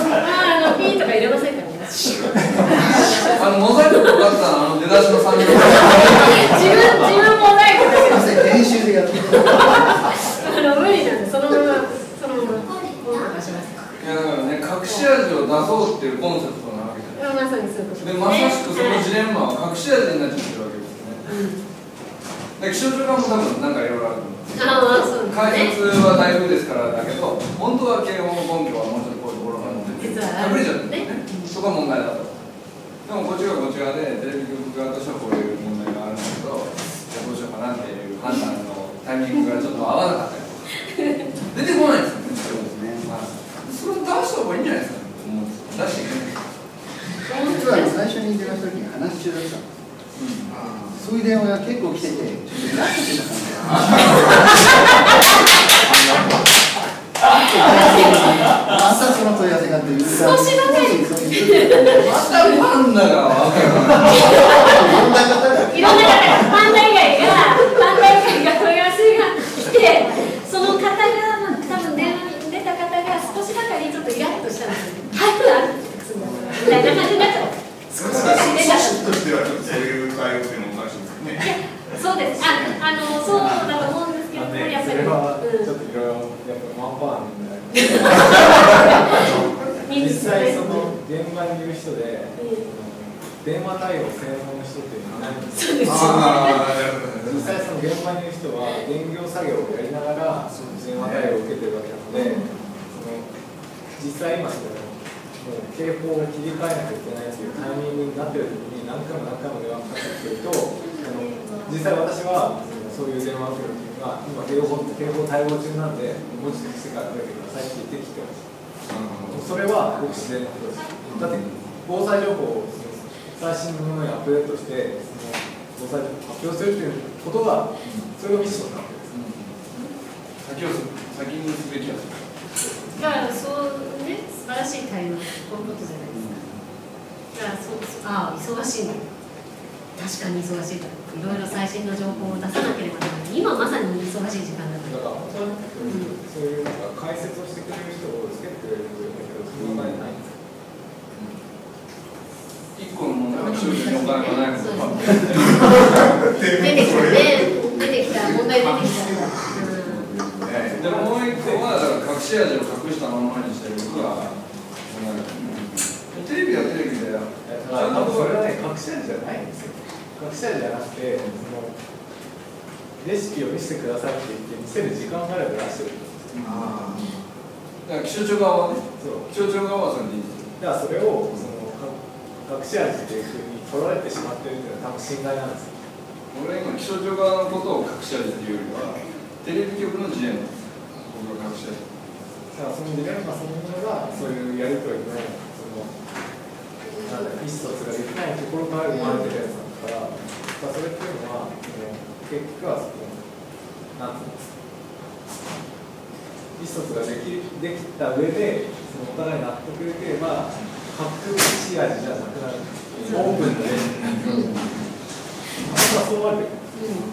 あのピーとか入れませんからね。 あのモザイクかかったあの出だしのさんじゅっかい。 自分自分モザイクだけど。 練習でやって。 あの無理なんでそのままそのまま出します。 いやだからね、隠し味を出そうっていうコンセプトなわけじゃない。 まさにそういうことでまさしくそのジレンマは隠し味になっちゃってるわけですね。で気象庁側も多分なんかいろいろあると思う。 ああそうですね。 解説は台風ですからだけど、本当は警報の根拠はもうちょっとこういうところがあって隠れちゃってね。そこが問題だと。でもこっちがこっち側でテレビ局側としてはこういう問題があるんだけど、じゃあどうしようかなっていう判断のタイミングがちょっと合わなかったりとか出てこないんですよね。そうですね。まあ、それを出した方がいいんじゃないですか。出していけない。 実は最初に電話した時に話し中だったんです。そういう電話が結構来てて、ちょっとイラッとしてた感じ。朝その問い合わせがあって、 少しばかり。 またパンダがわかる。 いろんな方がパンダ以外がパンダ以外が問い合わせが来て、その方が多分電話に出た方が少しばかりちょっとイラッとしたんですよ。台風あるみたいな感じになっちゃう。少し出た。 としてはちょっとそういう対応っていうのもおかしいですね。 そうです。あ、あのそうだと思うんですけど、やっぱり。 それはちょっといろいろやっぱワンパンみたいな。実際その現場にいる人で、電話対応専門の人っていうのはないんですよ。実際その現場にいる人は電業作業をやりながら電話対応を受けてるわけなので、その実際今そのもう警報を切り替えなきゃいけないというタイミングになっているときに何回も何回も電話かかってくると、あの実際私はそういう電話を受けるときには今警報警報対応中なんで文字としてからかけてくださいって言ってきてます。それはごく自然なことです。だって防災情報を最新のものにアップデートしてその防災情報を発表するということが、それがミッションなわけです。 先を先にすべきだと。 だからそうね、素晴らしい対応、こういうことじゃないですか。だからそうああ忙しいの。確かに忙しいだろう。いろいろ最新の情報を出さなければならない。今まさに忙しい時間だから。 だから本当は、うん、そういうなんか解説をしてくれる人をつけてくれるというんだけど、そのお金ないんですよ。 一個の問題は気象庁にお金がないことが出てきたね。出てきた問題出てきた。 でももう一個はだから隠し味を隠したままにしてるから、テレビはテレビでやる。 多分それはね、隠し味じゃないんですよ。隠し味じゃなくて、そのレシピを見せてくださいって言って見せる時間があれば出してるんですよ。 ああ。だから気象庁側はね、気象庁側はそれでいいですよ。 だからそれをその隠し味っていうふうに取られてしまっているというのは多分信頼なんですよ。 俺は今気象庁側のことを隠し味っていうよりは、テレビ局のジレンマです。僕が隠し味。 だからそのジレンマそのものがそういうやり取りのそのなんだ意思疎通ができないところから生まれてるやつだから、まあ、それっていうのは結局はそのなんていうんですか、意思疎通ができできた上でそのお互い納得できれば隠し味じゃなくなる。オープンで、うん、まあそうあるべき。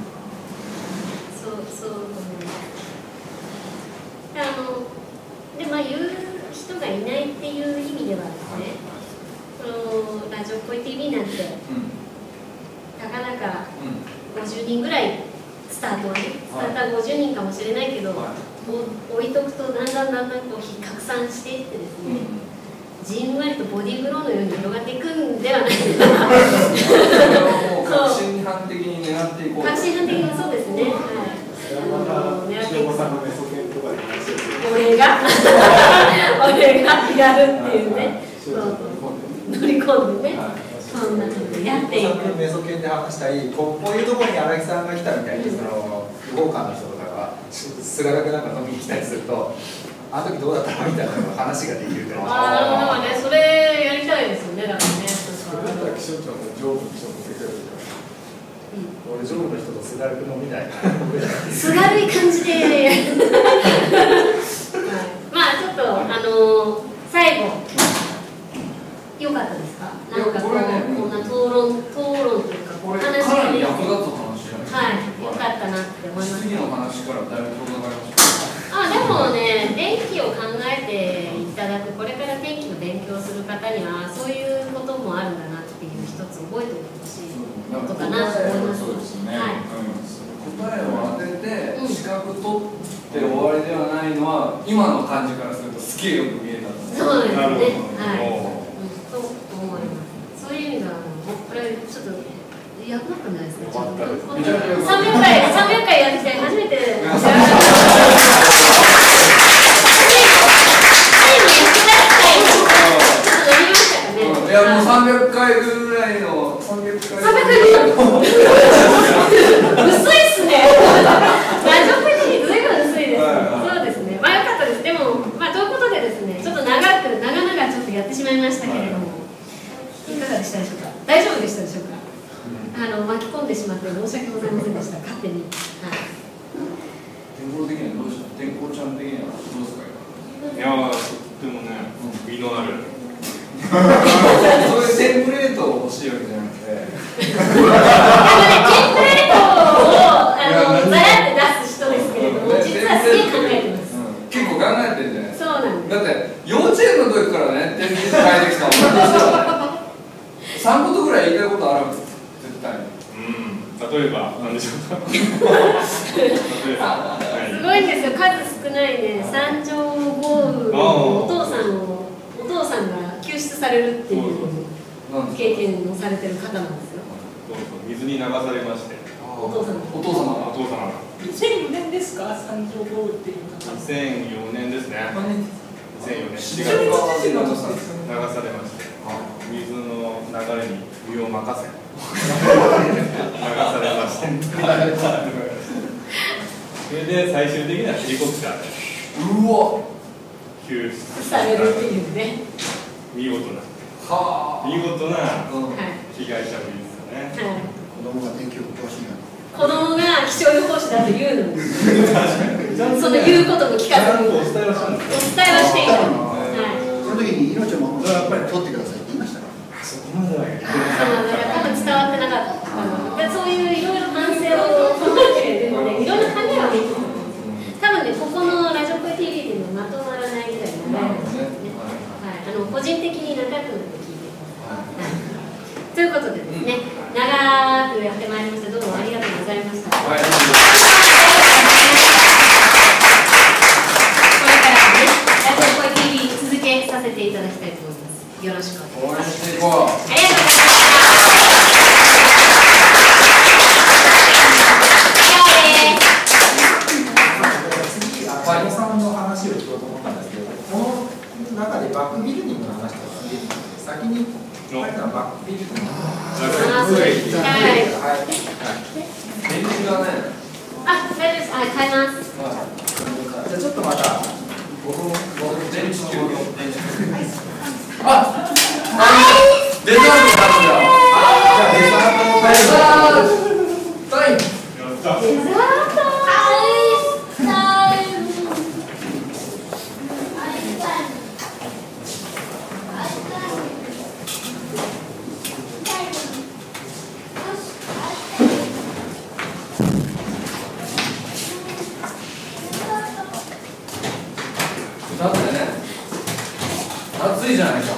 そうそう思います。あのでまあ言う人がいないっていう意味ではですね、このラジオっぽい ティービー なんて、たかだかごじゅうにんぐらいスタートはね、スタートはごじゅうにんかもしれないけど、置いとくとだんだんだんだんこう拡散していってですね、 じんわりとボディーブローのように広がっていくんではないかな。 確信犯的に狙っていこう。 確信犯的にそうですね。はい。俺が俺がやるっていうね。そうそう乗り込んでね。そんなことでやっていく。 メソ研で話したい、こうこういうところに荒木さんが来たみたいに、その予報官の人とかが菅原君なんか飲みに来たりすると、あの時どうだったのみたいな話ができるから。 ああ、なるほどね。それやりたいですよね。だからね。 それだったら気象庁の上部の人も出てるじゃん。俺上部の人と菅原君飲みたい。 すがるい感じで。まあちょっとあの最後良かったですか。なんかこうこんな討論討論というかこれかなり役立つ話じゃない。 はい、良かったなって思います。 次の話からだいぶ遠ざかりました。 あ、でもね、天気を考えていただく、これから天気の勉強する方にはそういうこともあるんだなっていう一つ覚えておいてほしいことかなと思います。 そうですね。 はい。 答えを当てて資格取って終わりではないのは今の感じからするとすげえよく見えたんですね。 そうですね。はい。と思います。そういう意味ではこれちょっと役立ったんじゃないですか。さんびゃくかいさんびゃくかいやってきて初めて。 いやもうさんびゃっかいぐらいのさんびゃっかい。 さんびゃっかいぐらい。薄いっすね。ラジオページずいぶん薄いです。そうですね。まあ良かったです。でもまあということでですね、ちょっと長く長々ちょっとやってしまいましたけれども、いかがでしたでしょうか。大丈夫でしたでしょうか。あの巻き込んでしまって申し訳ございませんでした。勝手に。はい。 天候的にはどうした。天候ちゃん的にはどうですか。 いやー、とってもね、実のある。 そういうテンプレートを欲しいわけじゃなくて。 テンプレートをあのざらって出す人ですけれども、実はすげえ考えてます。 結構考えてるんじゃないですか。 そうなんです。 だって幼稚園の時からね、天気図変えてきたもんね。さんことぐらい言いたいことあるわけです。絶対に。 うん。例えば何でしょうか。 すごいんですよ。数少ないね、三条豪雨のお父さんをお父さんが救出されるっていう経験をされてる方なんですよ。 水に流されまして。 お父さん。 お父様が。 お父様が。 にせんよねんですか、三条豪雨っていうのは。 にせんよねんですね。にせんよねんしちがつ流流されまして、水の流れに身を任せ流されまして、それで最終的にはヘリコプターでうわ救出されるっていうね。 見事なは見事なうん被害者ぶりですよね。 はい。 子供が天気予報詳しいな。 子供が気象予報士だと言うのに、その言うことも聞かずにお伝えはしている。 その時に命を守るやっぱり取ってくださいって言いましたから。 そこまでは言って多分伝わってなかった。でそういういろいろ反省を考えてるので、いろんな考えはできる。多分ね、ここのラジオコイ ティービー っていうのはまとまらないぐらい長いですね。はい、あの個人的に仲良くなって聞いてください。ということでですね、長くやってまいりました。どうもありがとうございました。これからね、ラジオコイ ティービー 続けさせていただきたいと思います。よろしくお願いします。ありがとうございました。 バイトさんの話を聞こうと思ったんですけど、この中でバックビルディングの話とか出てきて、先に書いたのはバックビルディングの話。 はい。 電池がね。 あ、大丈夫です。はい、買います。 じゃあちょっとまたごふんごふん電池休業。あ、デザート食べた。じゃあデザートタイム。タイム。 デザートタイム。 だってね、暑いじゃないか。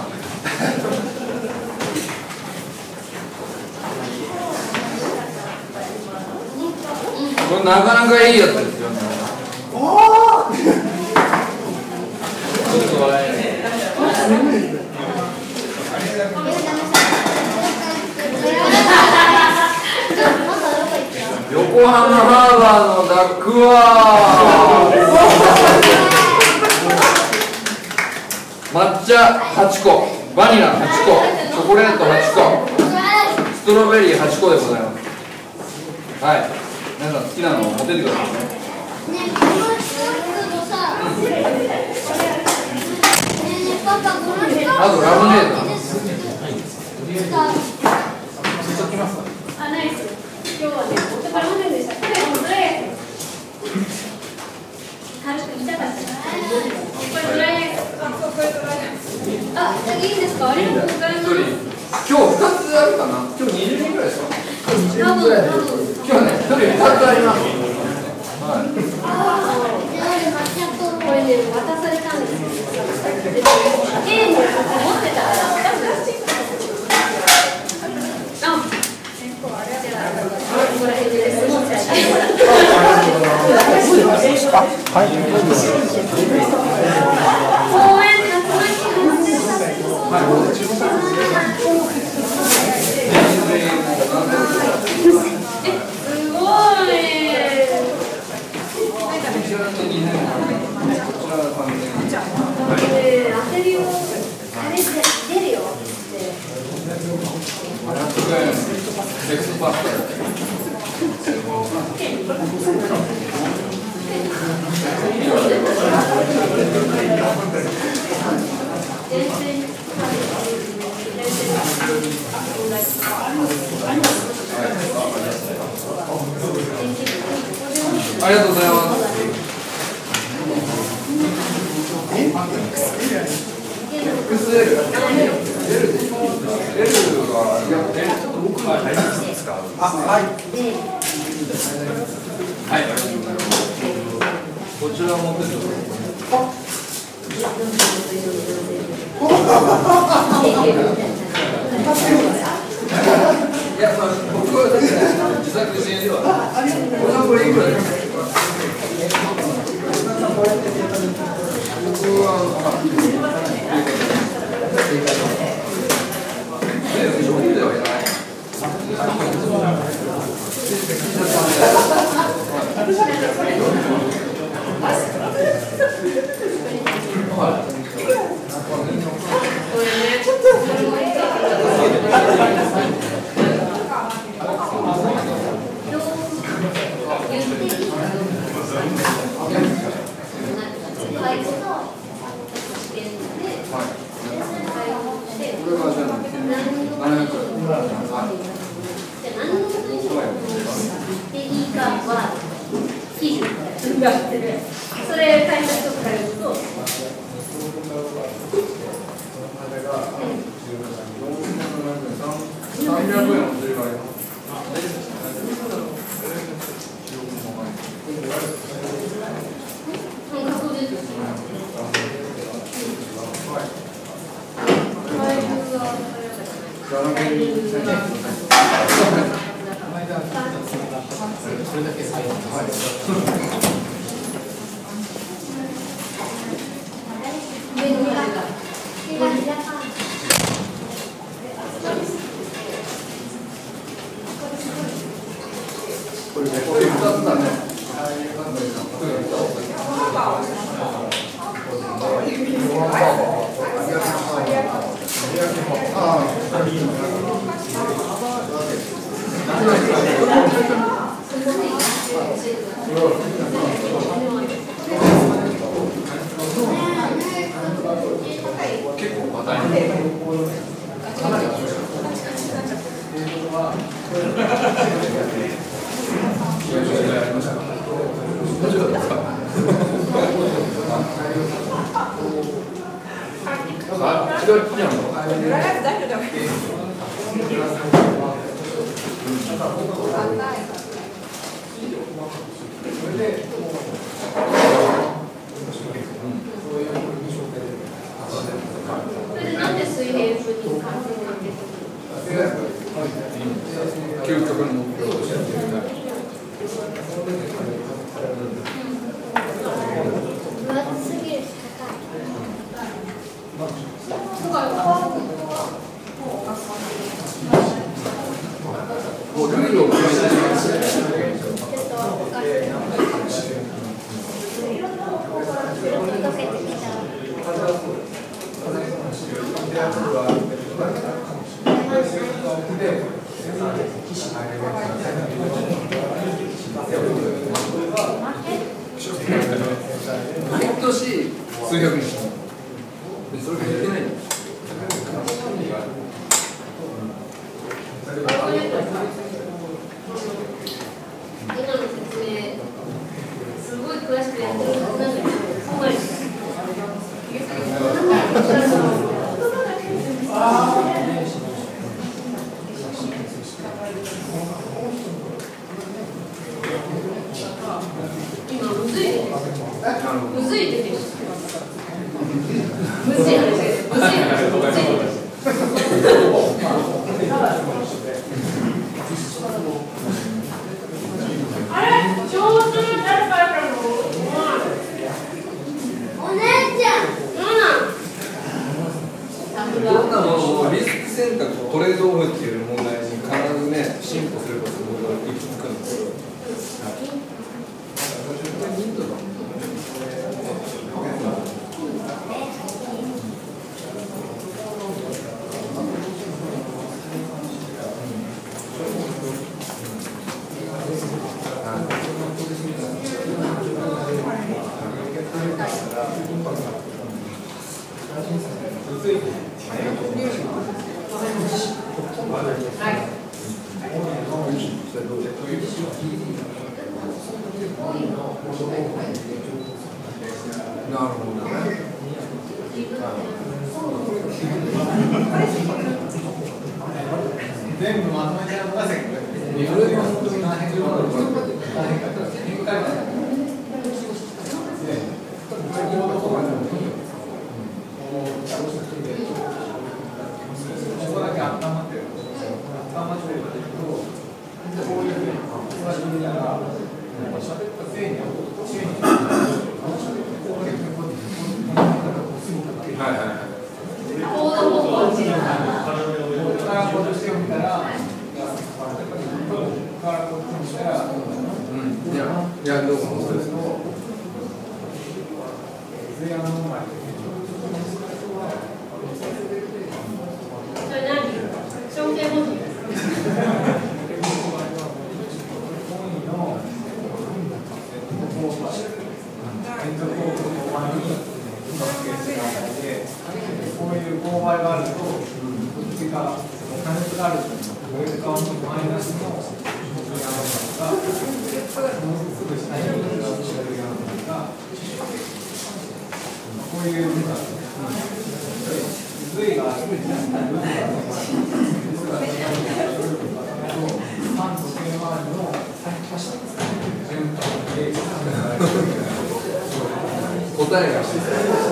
これなかなかいいやつですよね。おお。ちょっと笑えない。 横浜ハーバーのダックは抹茶はちこ、バニラはちこ、チョコレートはちこ、ストロベリーはちこでございます。はい、皆さん好きなのを持ってってくださいね。あとラムネード。 あ、ナイス。今日はね、持ってこれませんでした。これもどれ。軽く痛かった。これドライアイス。あ、そう、これドライアイス。あ、いいんですか。ありがとうございます。 今日ふたつあるかな。今日にじゅうにんぐらいですか。今日にじゅうにんぐらいで。今日はね、ひとりふたつあります。はい。 これね、渡されたんですよ。ゲームを持ってたら。 ありがとうございます。エックスエル、L で L がちょっと僕が大丈夫ですか。あ、はい。はい、ありがとうございます。こちらを持ってってください。いや、まあ、僕はだって自作自演ではない。これはこれいくらですか。僕は、 それ会社とかやるとさんびゃくえんお釣りがあります。 それだけ最後。 これふたつだね。結構硬いね。 なんで水平風に感染が出てくる究極の目標としてやってる。 分厚すぎるし高い。 数百人でそれがいけないんだよ。 今の説明すごい詳しくやってるはずなんだけど、そうなんですよ。今むずいですむずいですむずい話ですむずい話むずい話あれ上手になるからのお姉ちゃんどんなものもリスク選択とトレードオフっていう問題に必ずね進歩することが僕は行き着くんですけど、なるほどね。 全部まとめてください。 それが本当に大変なのか。 ここだけ温まってる。温まってると、こういうふうに座りながら、喋ったせいに、せいに、はいはいはい。ここからこっちを見たら、ここからこっちを見たら、 うん、いや、いや、どうもそうです。 それ何？証券保持こういう勾配があると、こっちが加熱があると、こういう顔のマイナスの山が、もうすぐ下に下る山が、こういうのが、髄があるんですね。反時計回りの循環で、 答えがして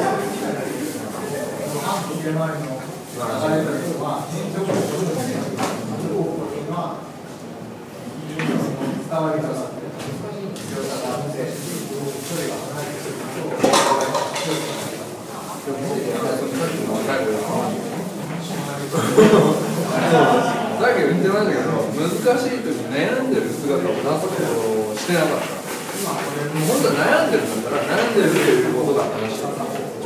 反時計回りの流れというのは、変調の方向が伝わり方があって、距離が離れてくると、 だけど言ってましたけど、難しい時に悩んでる姿を出すことをしてなかった。本当は悩んでるんだから悩んでるということが話だ。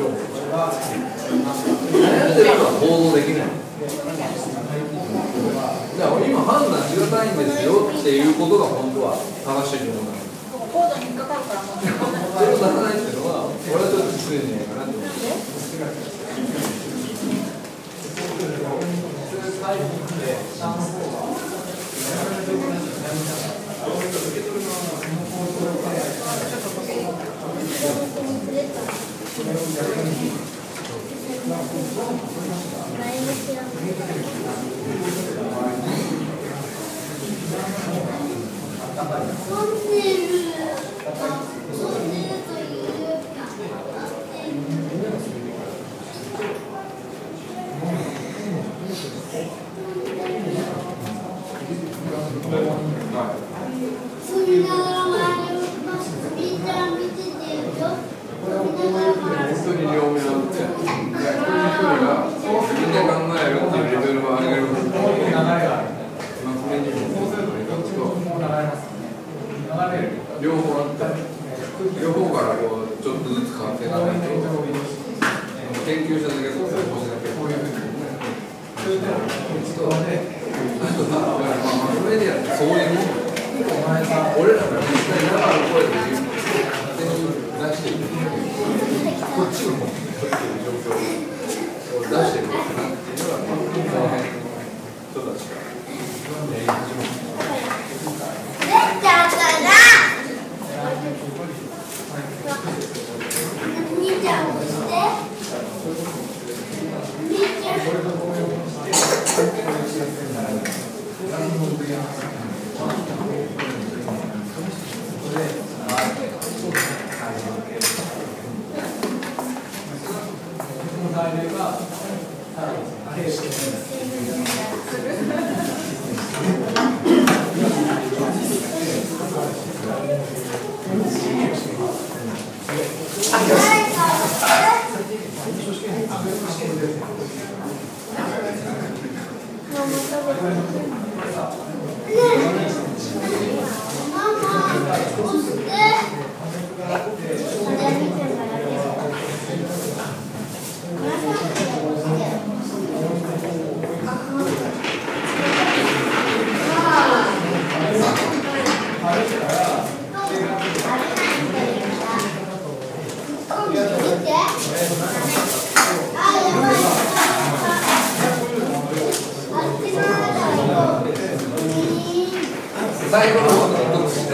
悩んでるのは行動できない。だから今判断しがたいんですよっていうことが本当は正しいと思うんだ。 コードに引っかかるからもうそれを出さないっていうのは、俺はちょっと失礼じゃないかなと思って。両方あって、両方からこうちょっとずつ変わっていかないと、研究者だけと星だけこういうふうにね。あとまあマスメディアってそういうもの。俺らが実際に生の声で勝手に出していく。ここっちの方に取っている状況を出してるのかなっていうのが、この辺の人たちがやり始めて。最後の方のことですね。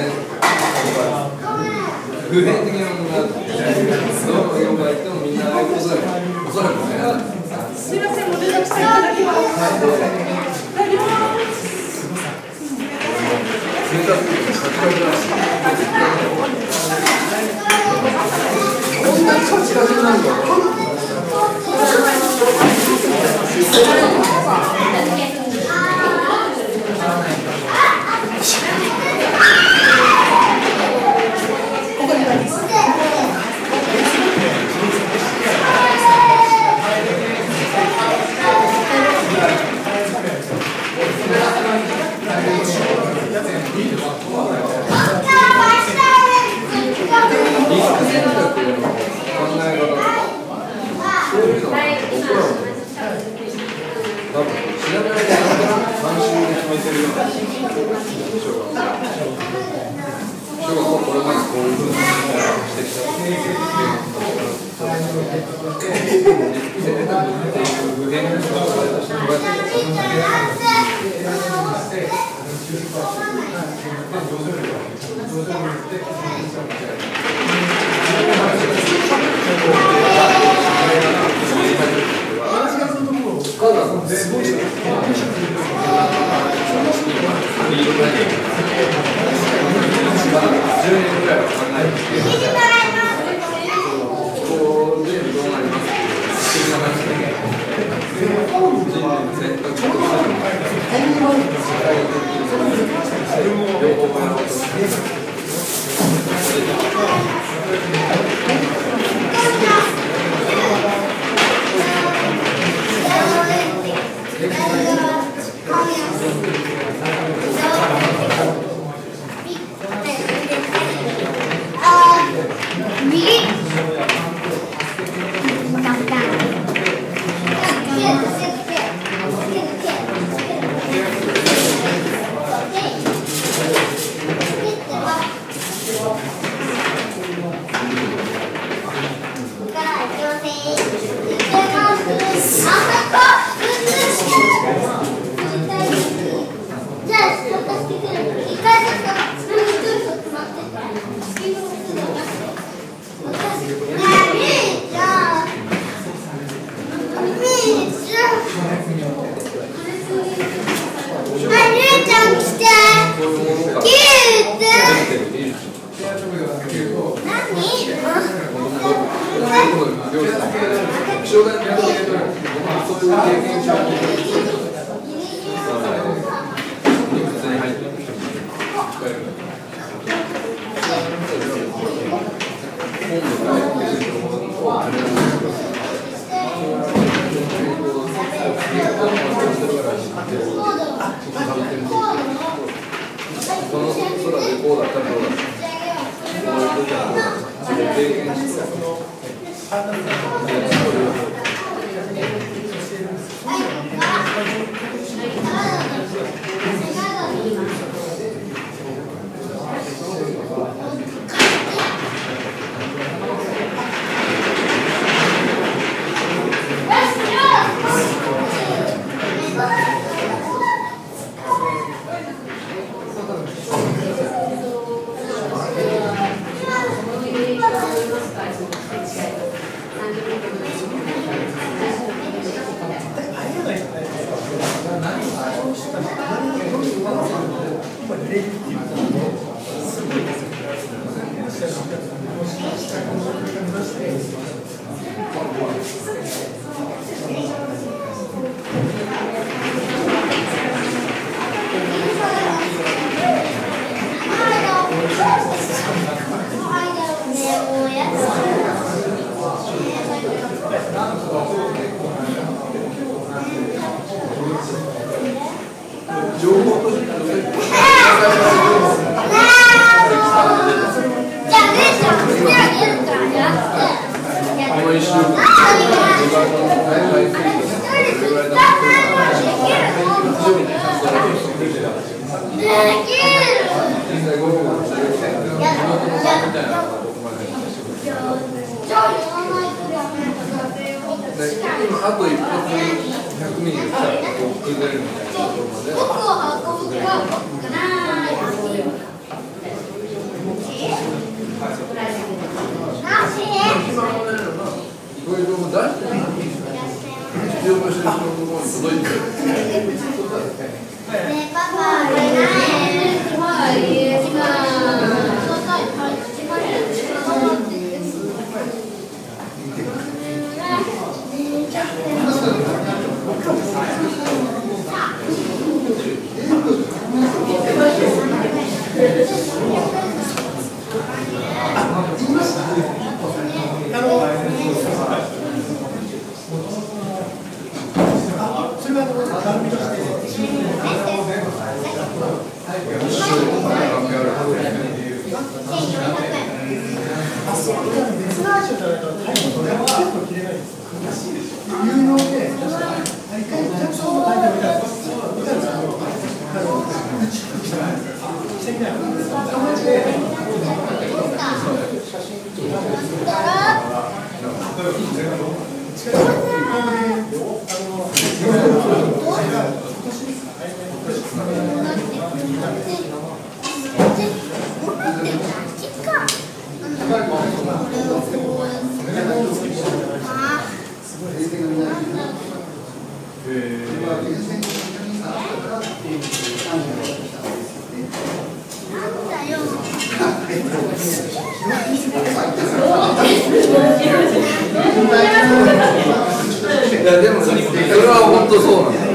普遍的なものがあって、どの現場行ってもみんなああいうことだよ。おそらくね。 すみません、ご連絡していただきます。大丈夫。こんなにカチカチなんだ。 「 情報としてじゃあ姉ちゃん好きなゲームからやってこの一週間今あと一発ひゃくミリで来たらこう崩れるみたいなところまで僕を運ぶかなこういう情報出して必要としてる人のところに届いてる。 ねパパ、これ何？はい、今。 いやでもそれは本当そうなんだ。